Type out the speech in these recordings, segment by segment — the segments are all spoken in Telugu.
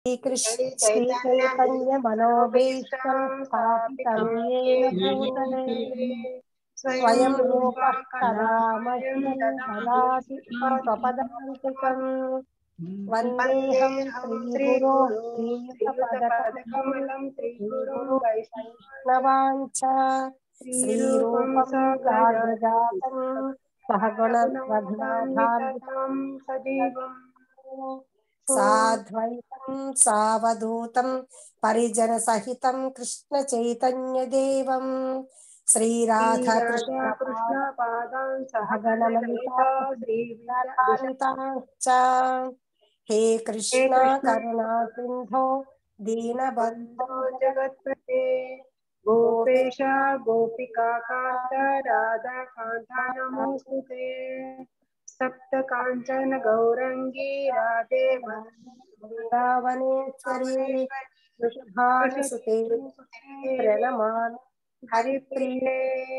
श्री चैतन्य मनोभीष्टं स्थापितं येन भूतले स्वयं रूपः कदा मह्यं ददाति स्वपदान्तिकम् वन्देऽहं श्रीगुरो श्रीयुतपदकमलं श्रीगुरुं वैष्णवांश्च श्रीरूपं साग्रजातं सहगुण रघुनाथान्वितं सजीवम् साद्वैतं सावधूतं परिजनसहितं कृष्णचैतन्यदेवं श्रीराधाकृष्णपादान् सहगणललिता श्रीविद्यान्वितांश्च हे कृष्ण करुणा सिन्धो दीनबन्धो जगत्पते गोपेश गोपिकान्त राधाकान्त नमोस्तुते सप्त कांचन गौरंगी राधे वृंदावनेश्वरी वृषभानुसुते प्रणमामि हरिप्रिये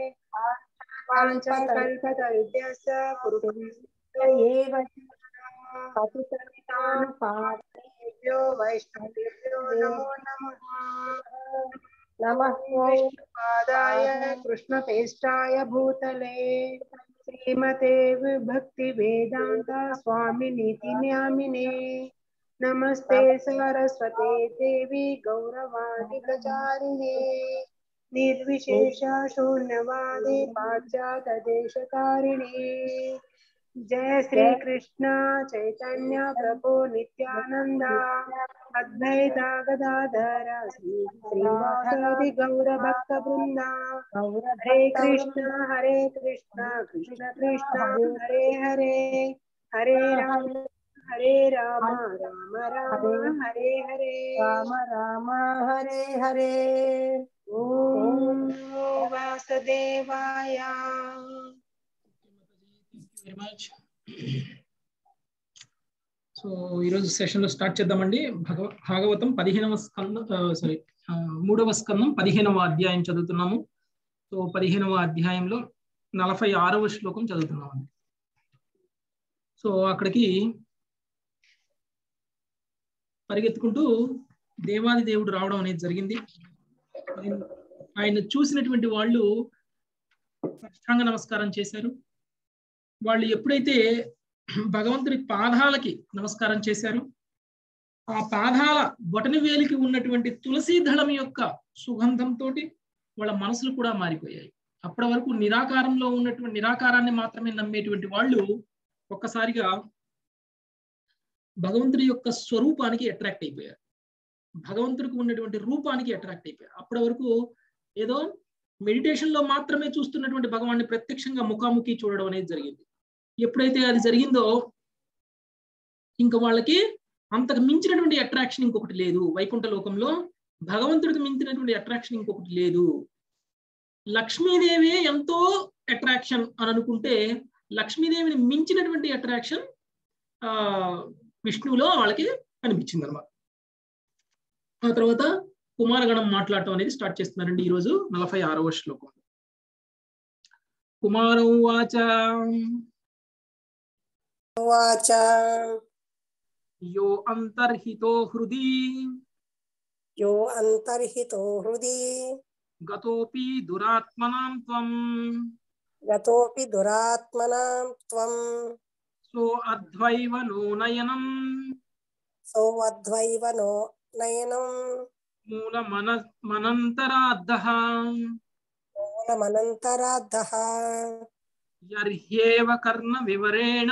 वाञ्छाकल्पतरुभ्यश्च कृपया पतितानां पावनेभ्यो वैष्णवेभ्यो नमो नमः नमः विष्णुपादाय कृष्णप्रेष्ठाय भूतले श्रीमते विभक्ति वेदांत स्वामिनीति नामिने नमस्ते सरस्वते देवी गौरवाणी प्रचारिणे निर्विशेष शून्यवादी पाश्चात्य देशकारिणे जय श्री कृष्ण चैतन्य प्रभु नित्यानंद अद्वैत गदाधर श्रीवासादि गौर भक्त वृंदा हरे कृष्ण कृष्ण कृष्ण हरे हरे हरे राम राम राम हरे हरे राम राम हरे हरे ओम वासुदेवाय వెరీ మచ్. సో ఈరోజు సెషన్లో స్టార్ట్ చేద్దామండి. భాగవతం 15వ స్కందం, సారీ 3వ స్కందం 15వ అధ్యాయం చదువుతున్నాము. సో 15వ అధ్యాయంలో 46వ శ్లోకం చదువుతున్నామండి. సో అక్కడికి పరిగెత్తుకుంటూ దేవాది దేవుడు రావడం అనేది జరిగింది. ఆయన చూసినటువంటి వాళ్ళు సాష్టాంగ నమస్కారం చేశారు. వాళ్ళు ఎప్పుడైతే భగవంతుడి పాదాలకి నమస్కారం చేశారు, ఆ పాదాల బొటని వేలికి ఉన్నటువంటి తులసి దళం యొక్క సుగంధంతో వాళ్ళ మనసులు కూడా మారిపోయాయి. అప్పటి వరకు నిరాకారంలో ఉన్నటువంటి నిరాకారాన్ని మాత్రమే నమ్మేటువంటి వాళ్ళు ఒక్కసారిగా భగవంతుడి యొక్క స్వరూపానికి అట్రాక్ట్ అయిపోయారు, భగవంతుడికి ఉన్నటువంటి రూపానికి అట్రాక్ట్ అయిపోయారు. అప్పటి వరకు ఏదో మెడిటేషన్ లో మాత్రమే చూస్తున్నటువంటి భగవాన్ని ప్రత్యక్షంగా ముఖాముఖి చూడడం అనేది జరిగింది. ఎప్పుడైతే అది జరిగిందో ఇంకా వాళ్ళకి అంతకు మించినటువంటి అట్రాక్షన్ ఇంకొకటి లేదు. వైకుంఠ లోకంలో భగవంతుడికి మించినటువంటి అట్రాక్షన్ ఇంకొకటి లేదు. లక్ష్మీదేవి ఎంతో అట్రాక్షన్ అని అనుకుంటే లక్ష్మీదేవిని మించినటువంటి అట్రాక్షన్ విష్ణువులో వాళ్ళకి కనిపించింది అనమాట. ఆ తర్వాత కుమారగణం మాట్లాడటం అనేది స్టార్ట్ చేస్తున్నారండి ఈరోజు 46వ శ్లోకం. కుమార ఉవాచ యో అంతర్హితో హృది గతోపి దురాత్మనాం త్వం సో అద్వైవ నో నయనం మూలమనంతరాద్ధః యర్హ్యేవ కర్ణ వివరేణ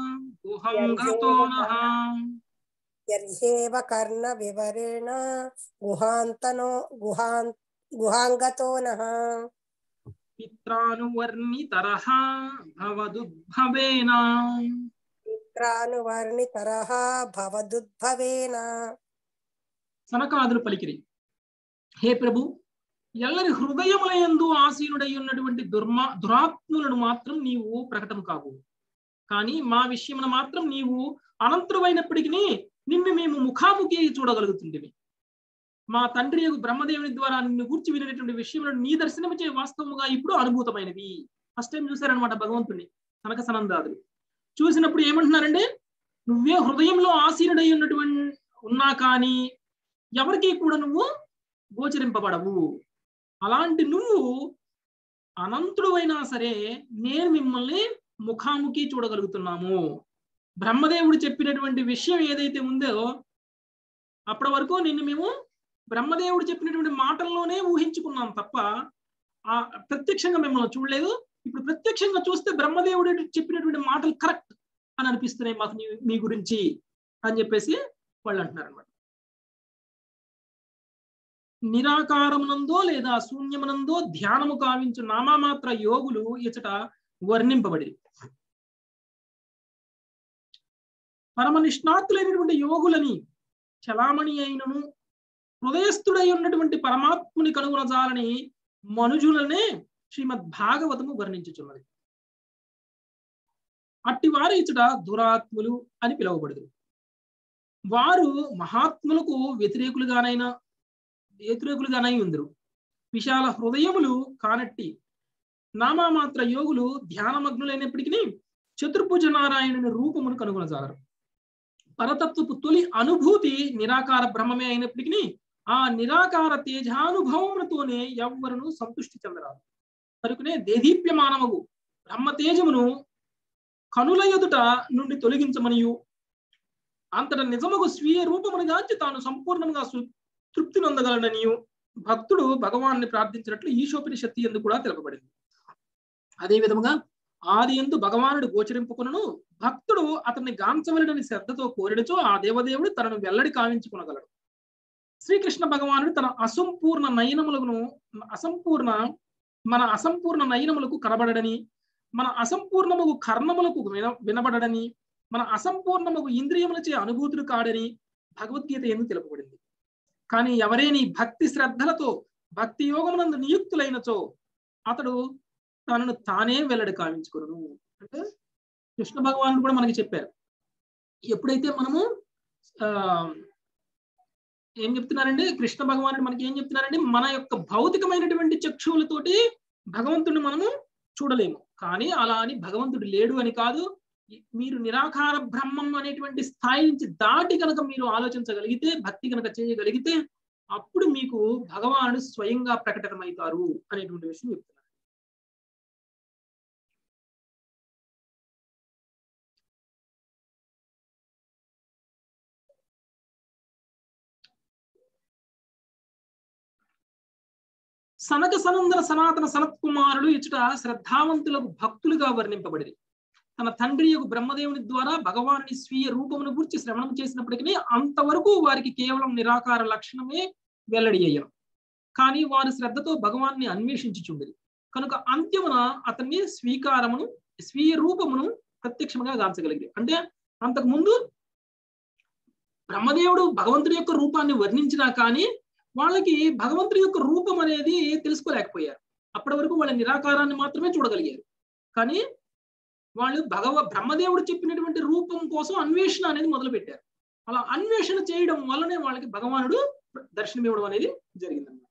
గుహాంగతో నః పిత్రానువర్ణితరః భవదుద్భవేన. సనకాదులు పలికిరి, హే ప్రభు, ఎల్లరి హృదయములయందు ఆసీనుడై ఉన్నటువంటి దురాత్ములను మాత్రం నీవు ప్రకటన కావు, కానీ మా విషయమున మాత్రం నీవు అనంతుడైనప్పటికీ నిన్ను మేము ముఖాముఖి చూడగలుగుతుంటిమి. మా తండ్రి బ్రహ్మదేవుని ద్వారా నిన్ను గూర్చి వినేటువంటి విషయములను నీ దర్శనమిచ్చే వాస్తవముగా ఇప్పుడు అనుభూతమైనవి. ఫస్ట్ టైం చూశారనమాట భగవంతుని సనక సనందాదులు. చూసినప్పుడు ఏమంటున్నారంటే, నువ్వే హృదయంలో ఆసీనుడై ఉన్నా కానీ ఎవరికి కూడా నువ్వు గోచరింపబడవు. అలాంటి నువ్వు అనంతుడు అయినా సరే నేను మిమ్మల్ని ముఖాముఖి చూడగలుగుతున్నాము. బ్రహ్మదేవుడు చెప్పినటువంటి విషయం ఏదైతే ఉందో అప్పటి వరకు నిన్ను మేము బ్రహ్మదేవుడు చెప్పినటువంటి మాటల్లోనే ఊహించుకున్నాం తప్ప ప్రత్యక్షంగా మిమ్మల్ని చూడలేదు. ఇప్పుడు ప్రత్యక్షంగా చూస్తే బ్రహ్మదేవుడు చెప్పినటువంటి మాటలు కరెక్ట్ అని అనిపిస్తున్నాయి మాకు మీ గురించి అని చెప్పేసి వాళ్ళు అంటున్నారు అనమాట. నిరాకారమునందో లేదా శూన్యమునందో ధ్యానము కావించు నామమాత్ర యోగులు ఇచట వర్ణింపబడి. పరమ నిష్ణాతులైనటువంటి యోగులని చలామణి అయినను హృదయస్థుడై ఉన్నటువంటి పరమాత్ముని కనుగొనజాలని మనుజులనే శ్రీమద్ భాగవతము వర్ణించుచున్నది. అట్టి వారు ఇచ్చట దురాత్ములు అని పిలువబడదు. వారు మహాత్ములకు వ్యతిరేకులుగానై ఉందరు. విశాల హృదయములు కానట్టి నామమాత్ర యోగులు ధ్యానమగ్నులైనప్పటికీ చతుర్భుజ నారాయణుని రూపమును కనుగొనజాలరు. పరతత్వపు తొలి అనుభూతి నిరాకార బ్రహ్మమే అయినప్పటికీ ఆ నిరాకార తేజానుభవములతోనే ఎవ్వరును సంతృష్టి చెందరాదు. కనుకనే దేదీప్యమానమగు బ్రహ్మ తేజమును కనుల ఎదుట నుండి తొలగించమనియు అంతట నిజముగు స్వీయ రూపమునుగాంచి తాను సంపూర్ణంగా తృప్తి నొందగలననియు భక్తుడు భగవాన్ని ప్రార్థించినట్లు ఈశోపనిషత్తు యందు కూడా తెలుపబడింది. అదే విధముగా ఆది యందు భగవానుడు గోచరింపుకును భక్తుడు అతన్ని గాంచవలడని శ్రద్ధతో కోరిడచో ఆ దేవదేవుడు తనను వెల్లడి కావించుకునగలడు. శ్రీకృష్ణ భగవానుడు తన అసంపూర్ణ నయనములకు కనబడడని, మన అసంపూర్ణముగు కర్ణములకు వినబడడని, మన అసంపూర్ణముగు ఇంద్రియములచే అనుభూతులు కాడని భగవద్గీత యందు తెలుపబడింది. కానీ ఎవరేని భక్తి శ్రద్ధలతో భక్తి యోగమునందు నియుక్తులైనచో అతడు తనను తానే వెల్లడి కావించుకును. అంటే కృష్ణ భగవానుడు కూడా మనకి చెప్పారు. ఎప్పుడైతే మనము ఏం చెప్తున్నారండి, కృష్ణ భగవానుడు మనకి ఏం చెప్తున్నారండి, మన యొక్క భౌతికమైనటువంటి చక్షువులతోటి భగవంతుడిని మనము చూడలేము. కానీ అలా అని భగవంతుడు లేడు అని కాదు. మీరు నిరాకార బ్రహ్మం అనేటువంటి స్థాయి నుంచి దాటి కనుక మీరు ఆలోచించగలిగితే, భక్తి కనుక చేయగలిగితే అప్పుడు మీకు భగవానుడు స్వయంగా ప్రకటనమవుతారు అనేటువంటి విషయం చెప్తున్నారు. సనక సనందన సనాతన సనత్కుమారుడు ఇచ్చట శ్రద్ధావంతులకు భక్తులుగా వర్ణింపబడింది. తన తండ్రి యొక్క బ్రహ్మదేవుని ద్వారా భగవానుని స్వీయ రూపమును గురించి శ్రవణం చేసినప్పటికీ అంతవరకు వారికి కేవలం నిరాకార లక్షణమే వెల్లడి అయ్యారు. కానీ వారు శ్రద్ధతో భగవాన్ని అన్వేషించుచుండేది కనుక అంత్యమున అతన్ని స్వీయ రూపమును ప్రత్యక్షంగా గాంచగలిగింది. అంటే అంతకు ముందు బ్రహ్మదేవుడు భగవంతుడి యొక్క రూపాన్ని వర్ణించినా కానీ వాళ్ళకి భగవంతుడి యొక్క రూపం అనేది తెలుసుకోలేకపోయారు. అప్పటి వరకు వాళ్ళ నిరాకారాన్ని మాత్రమే చూడగలిగారు. కానీ వాళ్ళు బ్రహ్మదేవుడు చెప్పినటువంటి రూపం కోసం అన్వేషణ అనేది మొదలు పెట్టారు. అలా అన్వేషణ చేయడం వల్లనే వాళ్ళకి భగవానుడు దర్శనమివ్వడం అనేది జరిగిందన్నమాట.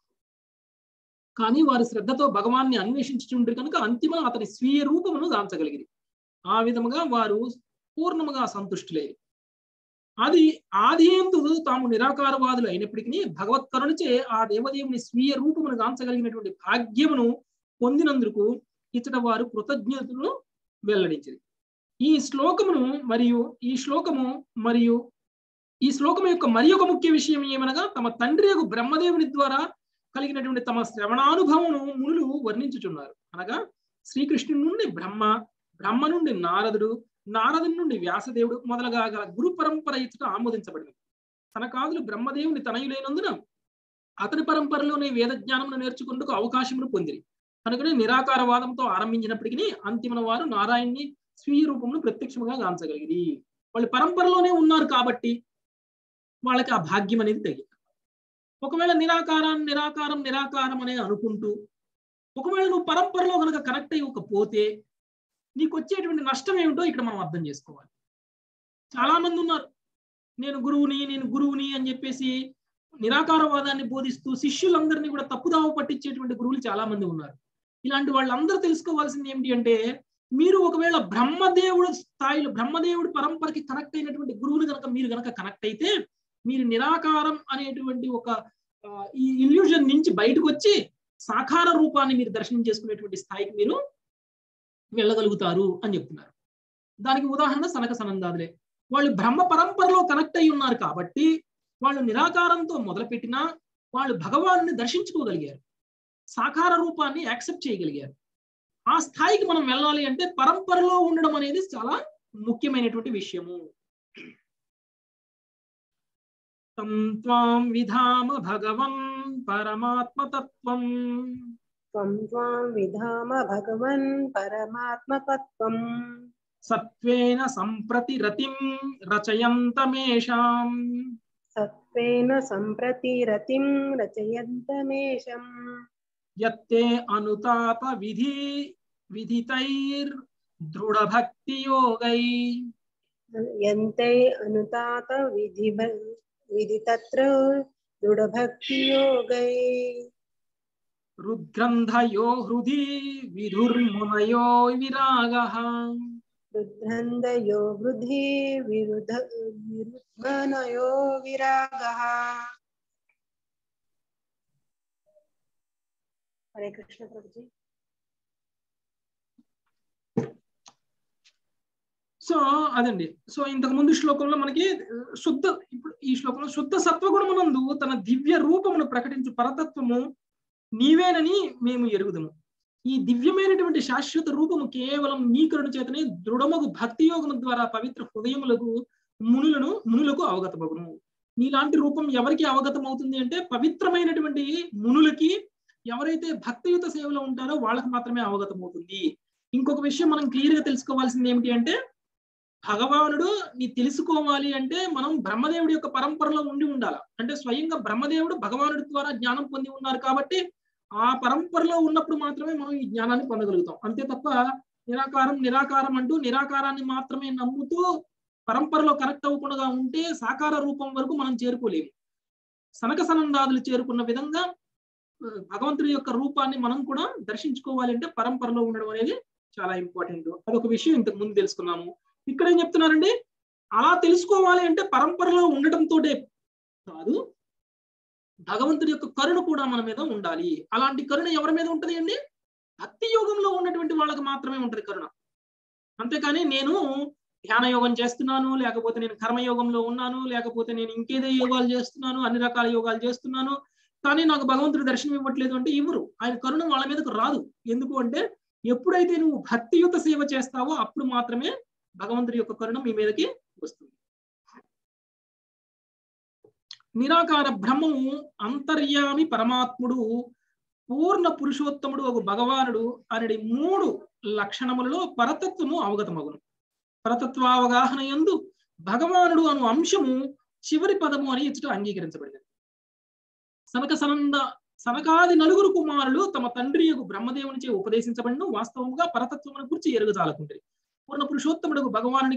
కానీ వారి శ్రద్ధతో భగవాన్ని అన్వేషించుండ్రు కనుక అంతిమ అతని స్వీయ రూపమును గాంచగలిగింది. ఆ విధముగా వారు పూర్ణముగా సంతుష్టులేరు. ఆదియందు తాము నిరాకారవాదులు అయినప్పటికీ భగవత్కరుణచే ఆ దేవదేవుని స్వీయ రూపమును గాంచగలిగినటువంటి భాగ్యమును పొందినందుకు ఇచ్చట వారు కృతజ్ఞతను వెల్లడించింది. ఈ శ్లోకము యొక్క మరి ఒక ముఖ్య విషయం ఏమనగా తమ తండ్రి యొక్క బ్రహ్మదేవుని ద్వారా కలిగినటువంటి తమ శ్రవణానుభవమును మునులు వర్ణించుచున్నారు. అనగా శ్రీకృష్ణుడి నుండి బ్రహ్మ నుండి నారదుని నుండి వ్యాసదేవుడు మొదలగా గల గురు పరంపర ఇచ్చట ఆమోదించబడింది. తనకాదులు బ్రహ్మదేవుని తనయులైనందున అతని పరంపరలోనే వేద జ్ఞానమును నేర్చుకుంటూ అవకాశమును పొందిరి. కనుకనే నిరాకారవాదంతో ఆరంభించినప్పటికీ అంతిమ వారు నారాయణ్ణి స్వీయ రూపమును ప్రత్యక్షంగా గాంచగలిగిరి. వాళ్ళు పరంపరలోనే ఉన్నారు కాబట్టి వాళ్ళకి ఆ భాగ్యం అనేది తగ్గింది. ఒకవేళ నిరాకారం అనే అనుకుంటూ ఒకవేళ నువ్వు పరంపరలో కనుక కనెక్ట్ అయ్యకపోతే నీకు వచ్చేటువంటి నష్టం ఏమిటో ఇక్కడ మనం అర్థం చేసుకోవాలి. చాలా మంది ఉన్నారు నేను గురువుని అని చెప్పేసి నిరాకారవాదాన్ని బోధిస్తూ శిష్యులందరినీ కూడా తప్పుదావ పట్టించేటువంటి గురువులు చాలా మంది ఉన్నారు. ఇలాంటి వాళ్ళందరూ తెలుసుకోవాల్సింది ఏమిటి అంటే, మీరు ఒకవేళ బ్రహ్మదేవుడు పరంపరకి కనెక్ట్ అయినటువంటి గురువులు మీరు కనుక కనెక్ట్ అయితే మీరు నిరాకారం అనేటువంటి ఒక ఈ ఇల్యూజన్ నుంచి బయటకు వచ్చి సాకార రూపాన్ని మీరు దర్శనం చేసుకునేటువంటి స్థాయికి మీరు వెళ్ళగలుగుతారు అని చెప్తున్నారు. దానికి ఉదాహరణ సనక సనందాదులే. వాళ్ళు బ్రహ్మ పరంపరలో కనెక్ట్ అయి ఉన్నారు కాబట్టి వాళ్ళు నిరాకారంతో మొదలుపెట్టినా వాళ్ళు భగవాన్ని దర్శించుకోగలిగారు, సాకార రూపాన్ని యాక్సెప్ట్ చేయగలిగారు. ఆ స్థాయికి మనం వెళ్ళాలి అంటే పరంపరలో ఉండడం అనేది చాలా ముఖ్యమైనటువంటి విషయము. తం త్వాం విధామ భగవన్ పరమాత్మతత్వం త్వం త్వాం విధామ భగవన్ పరమాత్మతత్వం సత్వేన సంప్రతి రతిం రచయంతమేషాం సత్వేన సంప్రతి రతిం రచయంతమేషం యత్తే అనుతాప విధితైర్ దృఢ భక్తి యోగై యంతే అనుతాత విధితత్ర దృఢభక్తి యోగై రుద్గ్రంథయో హృది విధుర్మునయో విరాగః రుద్రందయో వృద్ధి విరుద్ధనయో విరాగః. హరే కృష్ణ ప్రభుజీ. సో అదండి. సో ఇంతకు ముందు శ్లోకంలో మనకి శుద్ధ, ఇప్పుడు ఈ శ్లోకంలో శుద్ధ సత్వగుణమునందు తన దివ్య రూపమును ప్రకటించు పరతత్వము నీవేనని మేము ఎరుగుదము. ఈ దివ్యమైనటువంటి శాశ్వత రూపము కేవలం నీ కరుణ చేతనే దృఢమగు భక్తి యోగము ద్వారా పవిత్ర హృదయములకు మునులకు అవగతమగును. నీలాంటి రూపం ఎవరికి అవగతం అవుతుంది అంటే పవిత్రమైనటువంటి మునులకి, ఎవరైతే భక్తియుత సేవలో ఉంటారో వాళ్ళకి మాత్రమే అవగతం అవుతుంది. ఇంకొక విషయం మనం క్లియర్ గా తెలుసుకోవాల్సింది ఏమిటి అంటే, భగవానుడు నీ తెలుసుకోవాలి అంటే మనం బ్రహ్మదేవుడి యొక్క పరంపరలో ఉండి ఉండాలి. అంటే స్వయంగా బ్రహ్మదేవుడు భగవానుడి ద్వారా జ్ఞానం పొంది ఉన్నారు కాబట్టి ఆ పరంపరలో ఉన్నప్పుడు మాత్రమే మనం ఈ జ్ఞానాన్ని పొందగలుగుతాం. అంతే తప్ప నిరాకారం అంటూ నిరాకారాన్ని మాత్రమే నమ్ముతూ పరంపరలో కనెక్ట్ అవ్వకుండా ఉంటే సాకార రూపం వరకు మనం చేరుకోలేము. సనక సనందాదులు చేరుకున్న విధంగా భగవంతుడి యొక్క రూపాన్ని మనం కూడా దర్శించుకోవాలి అంటే పరంపరలో ఉండడం అనేది చాలా ఇంపార్టెంట్. అదొక విషయం ఇంతకు ముందు తెలుసుకున్నాము. ఇక్కడ ఏం చెప్తున్నారండి, అలా తెలుసుకోవాలి అంటే పరంపరలో ఉండటంతో కాదు, భగవంతుడి యొక్క కరుణ కూడా మన మీద ఉండాలి. అలాంటి కరుణ ఎవరి మీద ఉంటది అండి? భక్తి యోగంలో ఉన్నటువంటి వాళ్ళకి మాత్రమే ఉంటది కరుణ. అంతేకాని నేను ధ్యాన యోగం చేస్తున్నాను, లేకపోతే నేను కర్మయోగంలో ఉన్నాను, లేకపోతే నేను ఇంకేదో యోగాలు చేస్తున్నాను, అన్ని రకాల యోగాలు చేస్తున్నాను, కానీ నాకు భగవంతుడు దర్శనం ఇవ్వట్లేదు అంటే ఇవ్వరు. ఆయన కరుణ వాళ్ళ మీదకు రాదు. ఎందుకు అంటే ఎప్పుడైతే నువ్వు భక్తియుత సేవ చేస్తావో అప్పుడు మాత్రమే భగవంతుడి యొక్క కరుణ మీ మీదకి వస్తుంది. నిరాకార బ్రహ్మము అంతర్యామి పరమాత్ముడు పూర్ణ పురుషోత్తముడు ఒక భగవానుడు అనేది 3 లక్షణములలో పరతత్వము అవగతమగును. పరతత్వావగాహన యందు భగవానుడు అను అంశము చివరి పదము అని ఇచ్చట అంగీకరించబడింది. సనకాది 4 కుమారులు తమ తండ్రి యొక్క బ్రహ్మదేవునిచే ఉపదేశించబడిన వాస్తవముగా పరతత్వమును గురించి ఎరుగజాలకుంటారు. పూర్ణ పురుషోత్తముడు భగవానుని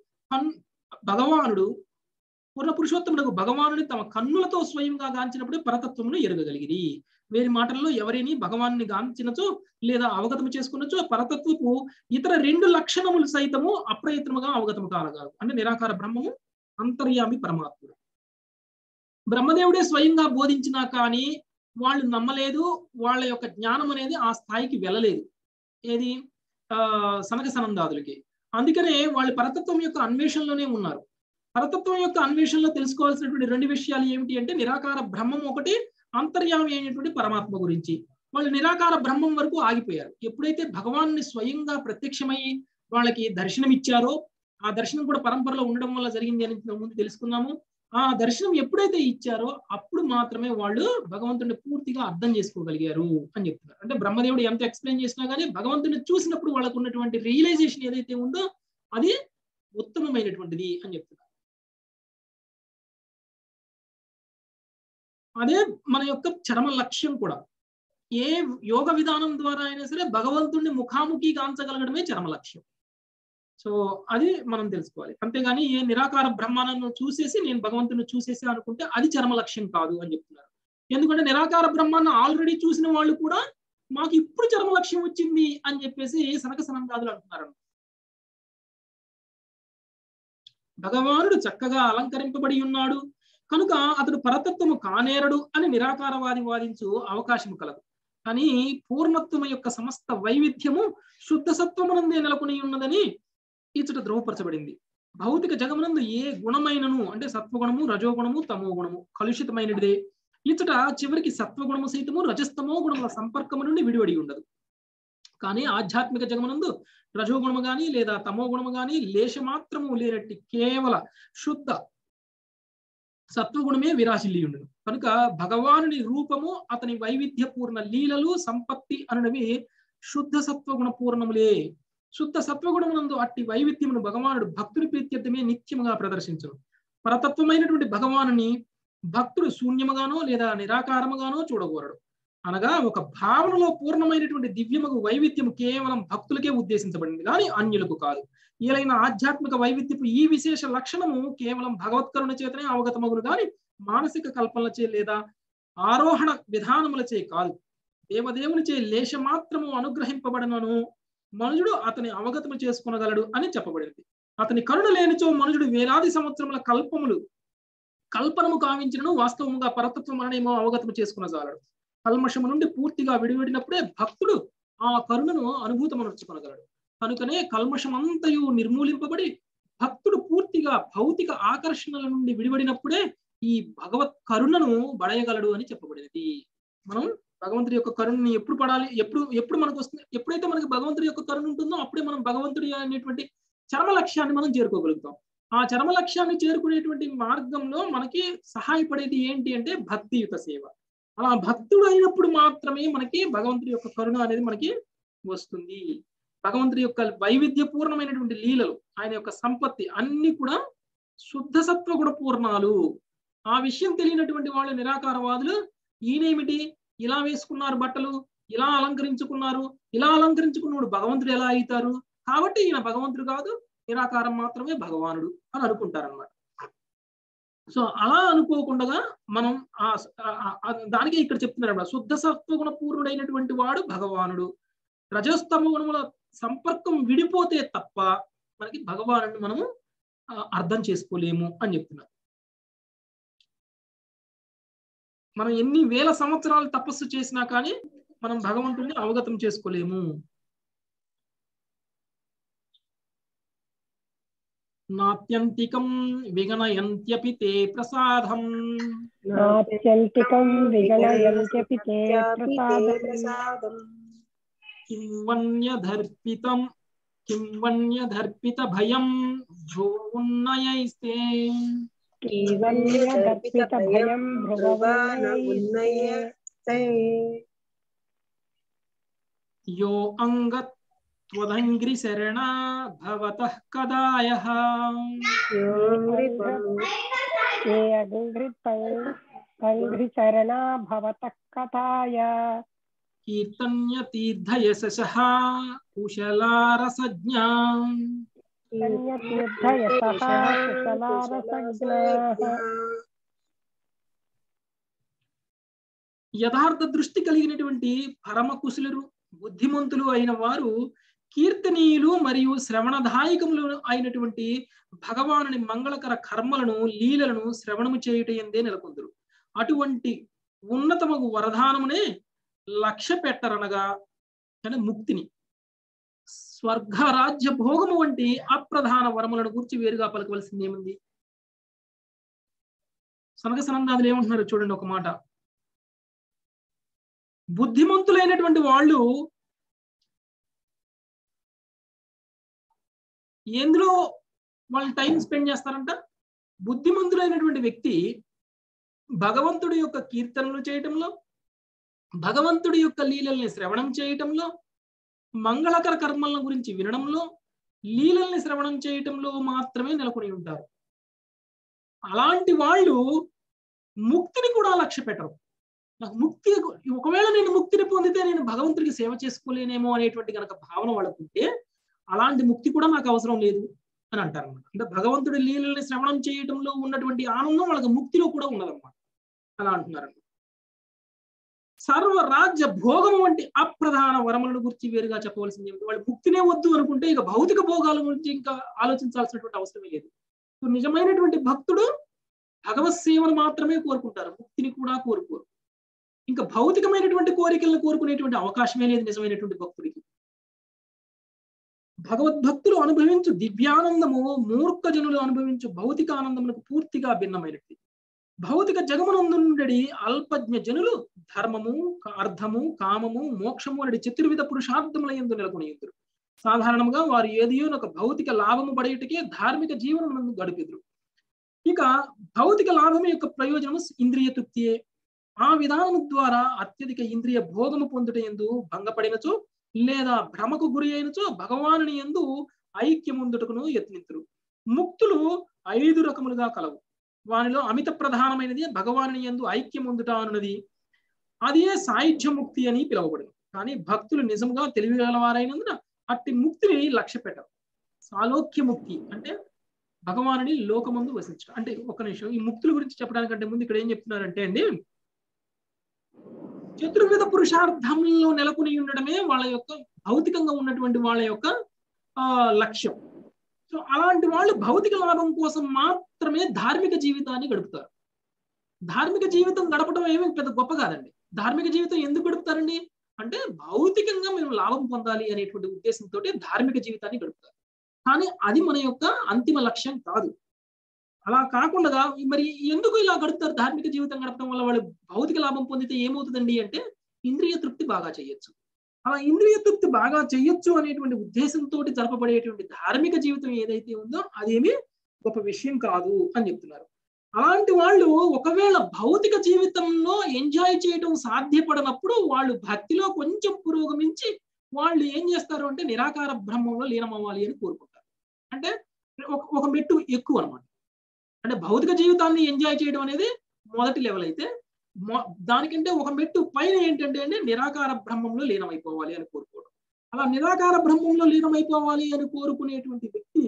భగవానుని తమ కన్నులతో స్వయంగా గాంచినప్పుడు పరతత్వమును ఎరుగగలిగిరి. వేరే మాటల్లో ఎవరిని భగవానుని గాంచినచో లేదా అవగతము చేసుకున్నచో పరతత్వపు ఇతర 2 లక్షణములు సైతము అప్రయత్నముగా అవగతము కాలగాదు. అంటే నిరాకార బ్రహ్మము అంతర్యామి పరమాత్ముడు. బ్రహ్మదేవుడే స్వయంగా బోధించినా కానీ వాళ్ళు నమ్మలేదు. వాళ్ళ యొక్క జ్ఞానం అనేది ఆ స్థాయికి వెళ్ళలేదు. ఏది సనక సనందాదులకి. అందుకనే వాళ్ళు పరతత్వం యొక్క అన్వేషణలోనే ఉన్నారు. పరతత్వం యొక్క అన్వేషణలో తెలుసుకోవాల్సినటువంటి 2 విషయాలు ఏమిటి అంటే నిరాకార బ్రహ్మం ఒకటి, అంతర్యామి అయినటువంటి పరమాత్మ గురించి. వాళ్ళు నిరాకార బ్రహ్మం వరకు ఆగిపోయారు. ఎప్పుడైతే భగవాన్ని స్వయంగా ప్రత్యక్షమై వాళ్ళకి దర్శనం ఇచ్చారో, ఆ దర్శనం కూడా పరంపరలో ఉండడం వల్ల జరిగింది అని ముందు తెలుసుకున్నాము. ఆ దర్శనం ఎప్పుడైతే ఇచ్చారో అప్పుడు మాత్రమే వాళ్ళు భగవంతుడిని పూర్తిగా అర్థం చేసుకోగలిగారు అని చెప్తున్నారు. అంటే బ్రహ్మదేవుడు ఎంత ఎక్స్ప్లెయిన్ చేసినా కానీ భగవంతుడిని చూసినప్పుడు వాళ్ళకు ఉన్నటువంటి రియలైజేషన్ ఏదైతే ఉందో అది ఉత్తమమైనటువంటిది అని చెప్తున్నారు. అదే మన యొక్క చరమ లక్ష్యం కూడా. ఏ యోగ విధానం ద్వారా అయినా సరే భగవంతుడిని ముఖాముఖి గాంచగలగడమే చరమ లక్ష్యం. సో అది మనం తెలుసుకోవాలి. అంతేగాని ఏ నిరాకార బ్రహ్మాన్ని చూసేసి నేను భగవంతుని చూసేసి అనుకుంటే అది చరమ లక్ష్యం కాదు అని చెప్తున్నారు. ఎందుకంటే నిరాకార బ్రహ్మాన్ని ఆల్రెడీ చూసిన వాళ్ళు కూడా మాకు ఇప్పుడు చరమ లక్ష్యం వచ్చింది అని చెప్పేసి సనక సనందాదులు అంటున్నారు. భగవానుడు చక్కగా అలంకరింపబడి ఉన్నాడు, కనుక అతడు పరతత్వము కానేరడు అని నిరాకారవాది వాదించు అవకాశం కలదు. కానీ పూర్ణత్వము యొక్క సమస్త వైవిధ్యము శుద్ధ సత్వమునందే నెలకొని ఉన్నదని ఇచ్చట ధృవపరచబడింది. భౌతిక జగమునందు ఏ గుణమైనను అంటే సత్వగుణము, రజోగుణము, తమో గుణము కలుషితమైనదే. ఇచ్చట చివరికి సత్వగుణము సైతము రజస్తమో గుణముల సంపర్కము నుండి విడివడి ఉండదు. కానీ ఆధ్యాత్మిక జగమునందు రజోగుణము గాని లేదా తమో గుణము గాని లేశమాత్రము లేనట్టి కేవల శుద్ధ సత్వగుణమే విరాశిల్లి ఉండను. కనుక భగవానుని రూపము, అతని వైవిధ్యపూర్ణ లీలలు, సంపత్తి అనునవి శుద్ధ సత్వగుణ పూర్ణములే. శుద్ధ సత్వగుణమునందు అట్టి వైవిధ్యమును భగవానుడు భక్తుని ప్రీత్యర్థమే నిత్యముగా ప్రదర్శించను. పరతత్వమైనటువంటి భగవానుని భక్తుడు శూన్యముగానో లేదా నిరాకారముగానో చూడగోరడు. అనగా ఒక భావనలో పూర్ణమైనటువంటి దివ్యముగు వైవిధ్యము కేవలం భక్తులకే ఉద్దేశించబడింది కానీ అన్యులకు కాదు. ఏలైన ఆధ్యాత్మిక వైవిధ్యపు ఈ విశేష లక్షణము కేవలం భగవత్కరుణ చేతనే అవగతమగును కానీ మానసిక కల్పనలచే లేదా ఆరోహణ విధానములచే కాదు. దేవదేవునిచే లేశ మాత్రము అనుగ్రహింపబడనను మనుజుడు అతని అవగతము చేసుకునగలడు అని చెప్పబడింది. అతని కరుణ లేనిచో మనుజుడు వేలాది సంవత్సరముల కల్పనము కావించినను వాస్తవముగా పరతత్వం అనేమో అవగతము చేసుకునజాలడు. కల్మషము నుండి పూర్తిగా విడివడినప్పుడే భక్తుడు ఆ కరుణను అనుభూతమనర్చుకొనగలడు. కనుకనే కల్మషమంతయు నిర్మూలింపబడి భక్తుడు పూర్తిగా భౌతిక ఆకర్షణల నుండి విడివడినప్పుడే ఈ భగవత్ కరుణను బడయగలడు అని చెప్పబడినది. మనం భగవంతుడి యొక్క కరుణని ఎప్పుడు పడాలి, ఎప్పుడు మనకు వస్తుంది, ఎప్పుడైతే మనకి భగవంతుడి యొక్క కరుణ ఉంటుందో అప్పుడే మనం భగవంతుడి అనేటువంటి చర్మ లక్ష్యాన్ని మనం చేరుకోగలుగుతాం. ఆ చర్మ లక్ష్యాన్ని చేరుకునేటువంటి మార్గంలో మనకి సహాయపడేది ఏంటి అంటే భక్తియుత సేవ. అలా భక్తుడు అయినప్పుడు మాత్రమే మనకి భగవంతుడి యొక్క కరుణ అనేది మనకి వస్తుంది. భగవంతుడి యొక్క వైవిధ్యపూర్ణమైనటువంటి లీలలు, ఆయన యొక్క సంపత్తి అన్ని కూడా శుద్ధ సత్వగుణ పూర్ణాలు. ఆ విషయం తెలియనటువంటి వాళ్ళు నిరాకారవాదులు ఈయనేమిటి ఇలా వేసుకున్నారు బట్టలు, ఇలా అలంకరించుకున్నారు, ఇలా అలంకరించుకున్నాడు భగవంతుడు ఎలా అవుతారు, కాబట్టి ఈయన భగవంతుడు కాదు, నిరాకారం మాత్రమే భగవానుడు అని అనుకుంటారన్నమాట. సో అలా అనుకోకుండా మనం దానికి ఇక్కడ చెప్తున్నారు, శుద్ధ సత్వగుణ పూర్ణుడైనటువంటి వాడు భగవానుడు. రజస్తమ గుణముల సంపర్కం విడిపోతే తప్ప మనకి భగవానుడిని మనము అర్థం చేసుకోలేము అని చెప్తున్నారు. మనం ఎన్ని వేల సంవత్సరాలు తపస్సు చేసినా కానీ మనం భగవంతుడిని అవగతం చేసుకోలేము. నాత్యంతికం విగణయంత్యపి తే ప్రసాదం కిం వన్యధర్పిత భయం భ్రువున్నయైస్తే యో అంగత్వదంగ్రి శరణా భవతః కదాయః కీర్తన్య తీర్థయశః కుశలారసజ్ఞా యథార్థ దృష్టి కలిగినటువంటి పరమ కుశలురు బుద్ధిమంతులు అయిన వారు కీర్తనీయులు మరియు శ్రవణదాయకములు అయినటువంటి భగవానుని మంగళకర కర్మలను లీలలను శ్రవణము చేయుటయందే నెలకొందురు. అటువంటి ఉన్నతమగు వరదానమునే లక్ష్య పెట్టరనగా ముక్తిని స్వర్గ రాజ్య భోగము వంటి అప్రధాన వరములను గురించి వేరుగా పలకవలసింది ఏముంది? సనక సనందాదులు ఏమంటున్నారు చూడండి ఒక మాట. బుద్ధిమంతులైనటువంటి వాళ్ళు ఎందులో వాళ్ళు టైం స్పెండ్ చేస్తారంట? బుద్ధిమంతులైనటువంటి వ్యక్తి భగవంతుడి యొక్క కీర్తనలు చేయటంలో, భగవంతుడి యొక్క లీలల్ని శ్రవణం చేయటంలో, మంగళకర కర్మల గురించి వినడంలో, లీలల్ని శ్రవణం చేయటంలో మాత్రమే నెలకొని ఉంటారు. అలాంటి వాళ్ళు ముక్తిని కూడా లక్ష్య పెట్టరు. నాకు ముక్తి, ఒకవేళ నేను ముక్తిని పొందితే నేను భగవంతుడికి సేవ చేసుకోలేనేమో అనేటువంటి కనుక భావన వాళ్ళకుంటే అలాంటి ముక్తి కూడా నాకు అవసరం లేదు అని అంటారు అన్నమాట. అంటే భగవంతుడి లీలల్ని శ్రవణం చేయటంలో ఉన్నటువంటి ఆనందం వాళ్ళకి ముక్తిలో కూడా ఉన్నదన్నమాట. అలా అంటున్నారండి. సర్వరాజ్య భోగం వంటి అప్రధాన వరములను గురించి వేరుగా చెప్పవలసింది ఏమిటి? వాళ్ళు ముక్తినే వద్దు అనుకుంటే ఇక భౌతిక భోగాల గురించి ఇంకా ఆలోచించాల్సినటువంటి అవసరమే లేదు. నిజమైనటువంటి భక్తుడు భగవత్ సేవను మాత్రమే కోరుకుంటారు, ముక్తిని కూడా కోరుకోరు. ఇంకా భౌతికమైనటువంటి కోరికలను కోరుకునేటువంటి అవకాశమే లేదు నిజమైనటువంటి భక్తుడికి. భగవద్భక్తులు అనుభవించు దివ్యానందము మూర్ఖ జనులు అనుభవించు భౌతిక ఆనందములకు పూర్తిగా భిన్నమైనది. భౌతిక జగమునందుండడి అల్పజ్ఞ జనులు ధర్మము, అర్థము, కామము, మోక్షము అనే చతుర్విధ పురుషార్థముల యందు నెలకొనియుందురు. సాధారణంగా వారు ఏదియో ఒక భౌతిక లాభము పడేటకే ధార్మిక జీవనం గడిపెదురు. ఇక భౌతిక లాభం యొక్క ప్రయోజనము ఇంద్రియ తృప్తియే. ఆ విధానము ద్వారా అత్యధిక ఇంద్రియ భోగము పొందుట యందు భంగపడినచో లేదా భ్రమకు గురి అయినచో భగవానుని యందు ఐక్యముందుటకును యత్నింతురు. ముక్తులు 5 రకములుగా కలవు. వానిలో అమిత ప్రధానమైనది భగవానుని యందు ఐక్యముందుట అన్నది. అదే సాయుధ్య ముక్తి అని పిలువబడింది. కానీ భక్తులు నిజంగా తెలివిగలవారైనందున అట్టి ముక్తిని లక్ష్య పెట్టరు. సాలోక్య ముక్తి అంటే భగవానుని లోకమందు వసించడం. అంటే ఒక నిమిషం, ఈ ముక్తుల గురించి చెప్పడానికంటే ముందు ఇక్కడ ఏం చెప్తున్నారంటే అండి, చతుర్విధ పురుషార్థంలో నెలకొని ఉండడమే వాళ్ళ యొక్క భౌతికంగా ఉన్నటువంటి వాళ్ళ యొక్క లక్ష్యం. సో అలాంటి వాళ్ళు భౌతిక లాభం కోసం మాత్రమే ధార్మిక జీవితాన్ని గడుపుతారు. ధార్మిక జీవితం గడపడం ఏమీ పెద్ద గొప్ప కాదండి. ధార్మిక జీవితం ఎందుకు గడుపుతారండి అంటే భౌతికంగా మేము లాభం పొందాలి అనేటువంటి ఉద్దేశంతో ధార్మిక జీవితాన్ని గడుపుతారు. కానీ అది మన యొక్క అంతిమ లక్ష్యం కాదు. అలా కాకుండా మరి ఎందుకు ఇలా గడుపుతారు? ధార్మిక జీవితం గడపడం వల్ల వాళ్ళు భౌతిక లాభం పొందితే ఏమవుతుందండి అంటే ఇంద్రియ తృప్తి బాగా చేయొచ్చు. అలా ఇంద్రియ తృప్తి బాగా చేయొచ్చు అనేటువంటి ఉద్దేశంతో జరపబడేటువంటి ధార్మిక జీవితం ఏదైతే ఉందో అదేమీ గొప్ప విషయం కాదు అని చెప్తున్నారు. అలాంటి వాళ్ళు ఒకవేళ భౌతిక జీవితంలో ఎంజాయ్ చేయడం సాధ్యపడనప్పుడు వాళ్ళు భక్తిలో కొంచెం పురోగమించి వాళ్ళు ఏం చేస్తారు అంటే నిరాకార బ్రహ్మంలో లీనమవ్వాలి అని కోరుకుంటారు. అంటే ఒక మెట్టు ఎక్కువ అనమాట. అంటే భౌతిక జీవితాన్ని ఎంజాయ్ చేయడం అనేది మొదటి లెవెల్ అయితే, దానికంటే ఒక మెట్టు పైన ఏంటంటే అంటే నిరాకార బ్రహ్మంలో లీనమైపోవాలి అని కోరుకోవడం. అలా నిరాకార బ్రహ్మంలో లీనమైపోవాలి అని కోరుకునేటువంటి వ్యక్తి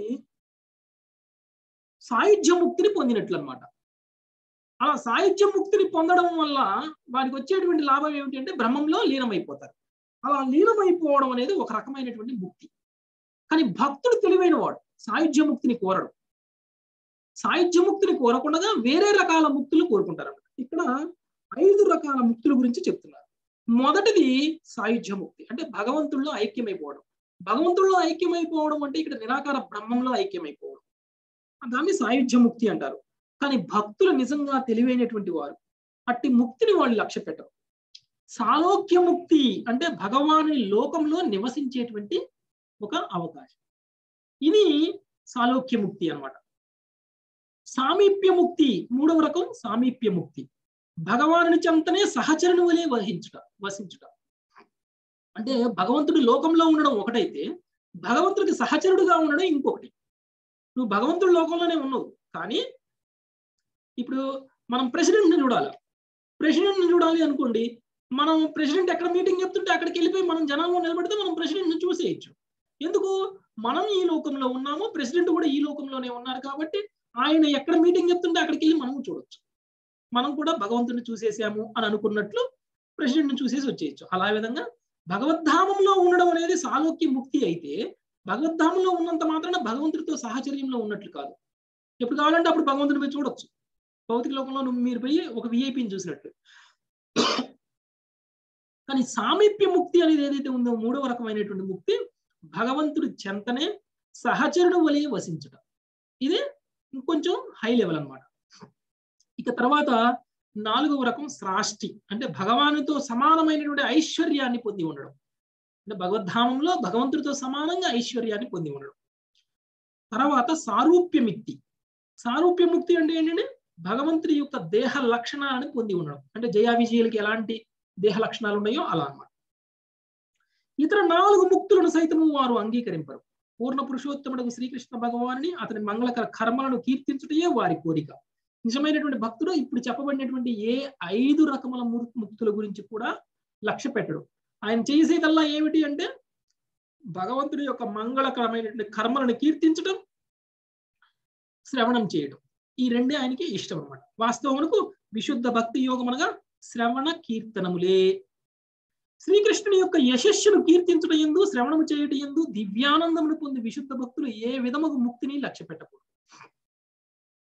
సాయుధ్య ముక్తిని పొందినట్లు అనమాట. అలా సాయుధ్య ముక్తిని పొందడం వల్ల వారికి వచ్చేటువంటి లాభం ఏమిటి అంటే బ్రహ్మంలో లీనమైపోతారు. అలా లీనమైపోవడం అనేది ఒక రకమైనటువంటి ముక్తి. కానీ భక్తుడు తెలివైన వాడు సాయుధ్య ముక్తిని కోరడు. సాయుధ్య ముక్తిని కోరకుండా వేరే రకాల ముక్తులు కోరుకుంటారు. ఇక్కడ 5 రకాల ముక్తుల గురించి చెప్తున్నారు. మొదటిది సాయుధ్య ముక్తి అంటే భగవంతుల్లో ఐక్యమైపోవడం. భగవంతుల్లో ఐక్యమైపోవడం అంటే ఇక్కడ నిరాకార బ్రహ్మంలో ఐక్యమైపోవడం, దాన్ని సాయుధ్య ముక్తి అంటారు. కానీ భక్తులు నిజంగా తెలివైనటువంటి వారు అట్టి ముక్తిని వాళ్ళు లక్ష్య పెట్టరు. సాలోక్య ముక్తి అంటే భగవానుని లోకంలో నివసించేటువంటి ఒక అవకాశం. ఇది సాలోక్య ముక్తి అన్నమాట. సామీప్య ముక్తి 3వ రకం సామీప్య ముక్తి. భగవానుని చెంతనే సహచరుని వలె వసించుట. అంటే భగవంతుడి లోకంలో ఉండడం ఒకటైతే భగవంతుడికి సహచరుడుగా ఉండడం ఇంకొకటి. నువ్వు భగవంతుడి లోకంలోనే ఉన్నావు, కానీ ఇప్పుడు మనం ప్రెసిడెంట్ని చూడాలి అనుకోండి. మనం ప్రెసిడెంట్ ఎక్కడ మీటింగ్ చెప్తుంటే అక్కడికి వెళ్ళిపోయి మనం జనాల్లో నిలబడితే మనం ప్రెసిడెంట్ని చూసేయచ్చు. ఎందుకు? మనం ఈ లోకంలో ఉన్నాము, ప్రెసిడెంట్ కూడా ఈ లోకంలోనే ఉన్నారు కాబట్టి ఆయన ఎక్కడ మీటింగ్ చెప్తుంటే అక్కడికి వెళ్ళి మనం చూడొచ్చు. మనం కూడా భగవంతుడిని చూసేసాము అని అనుకున్నట్లు ప్రెసిడెంట్ని చూసేసి వచ్చేయచ్చు. అలా విధంగా భగవద్ధామంలో ఉండడం అనేది సాలోక్య ముక్తి అయితే భగవద్ధామంలో ఉన్నంత మాత్రాన భగవంతుడితో సాహచర్యంలో ఉన్నట్లు కాదు. ఎప్పుడు కావాలంటే అప్పుడు భగవంతుని పోయి చూడొచ్చు. భౌతిక లోకంలో మీరు పోయి ఒక విఐపిని చూసినట్లు. కానీ సామీప్య ముక్తి అనేది ఏదైతే ఉందో 3వ రకమైనటువంటి ముక్తి భగవంతుడి చెంతనే సహచరుడు వలె వసించడం. ఇది ఇంకొంచెం హై లెవెల్ అన్నమాట. ఇక తర్వాత 4వ రకం శ్రాష్టి అంటే భగవానుతో సమానమైనటువంటి ఐశ్వర్యాన్ని పొంది ఉండడం. అంటే భగవద్ధామంలో భగవంతుడితో సమానంగా ఐశ్వర్యాన్ని పొంది ఉండడం. తర్వాత సారూప్యముక్తి. సారూప్యముక్తి అంటే ఏంటంటే భగవంతుడి యొక్క దేహ లక్షణాలను పొంది ఉండడం. అంటే జయా విజయులకి ఎలాంటి దేహ లక్షణాలు ఉన్నాయో అలా అన్నమాట. ఇతర 4 ముక్తులను సైతము వారు అంగీకరింపరు. పూర్ణ పురుషోత్తముడు శ్రీకృష్ణ భగవానుని అతని మంగళకర కర్మలను కీర్తించుటయే వారి కోరిక. నిజమైనటువంటి భక్తుడు ఇప్పుడు చెప్పబడినటువంటి ఏ 5 రకముల ముక్తుల గురించి కూడా లక్ష్య పెట్టడు. ఆయన చేసేదల్లా ఏమిటి అంటే భగవంతుడి యొక్క మంగళకరమైనటువంటి కర్మలను కీర్తించడం, శ్రవణం చేయడం. ఈ రెండే ఆయనకి ఇష్టం అన్నమాట. వాస్తవమునకు విశుద్ధ భక్తి యోగం అనగా శ్రవణ కీర్తనములే. శ్రీకృష్ణుని యొక్క యశస్సును కీర్తించడం యందు, శ్రవణము చేయటం యందు దివ్యానందమును పొంది విశుద్ధ భక్తులు ఏ విధముగా ముక్తిని లక్ష్య పెట్టకూడదు.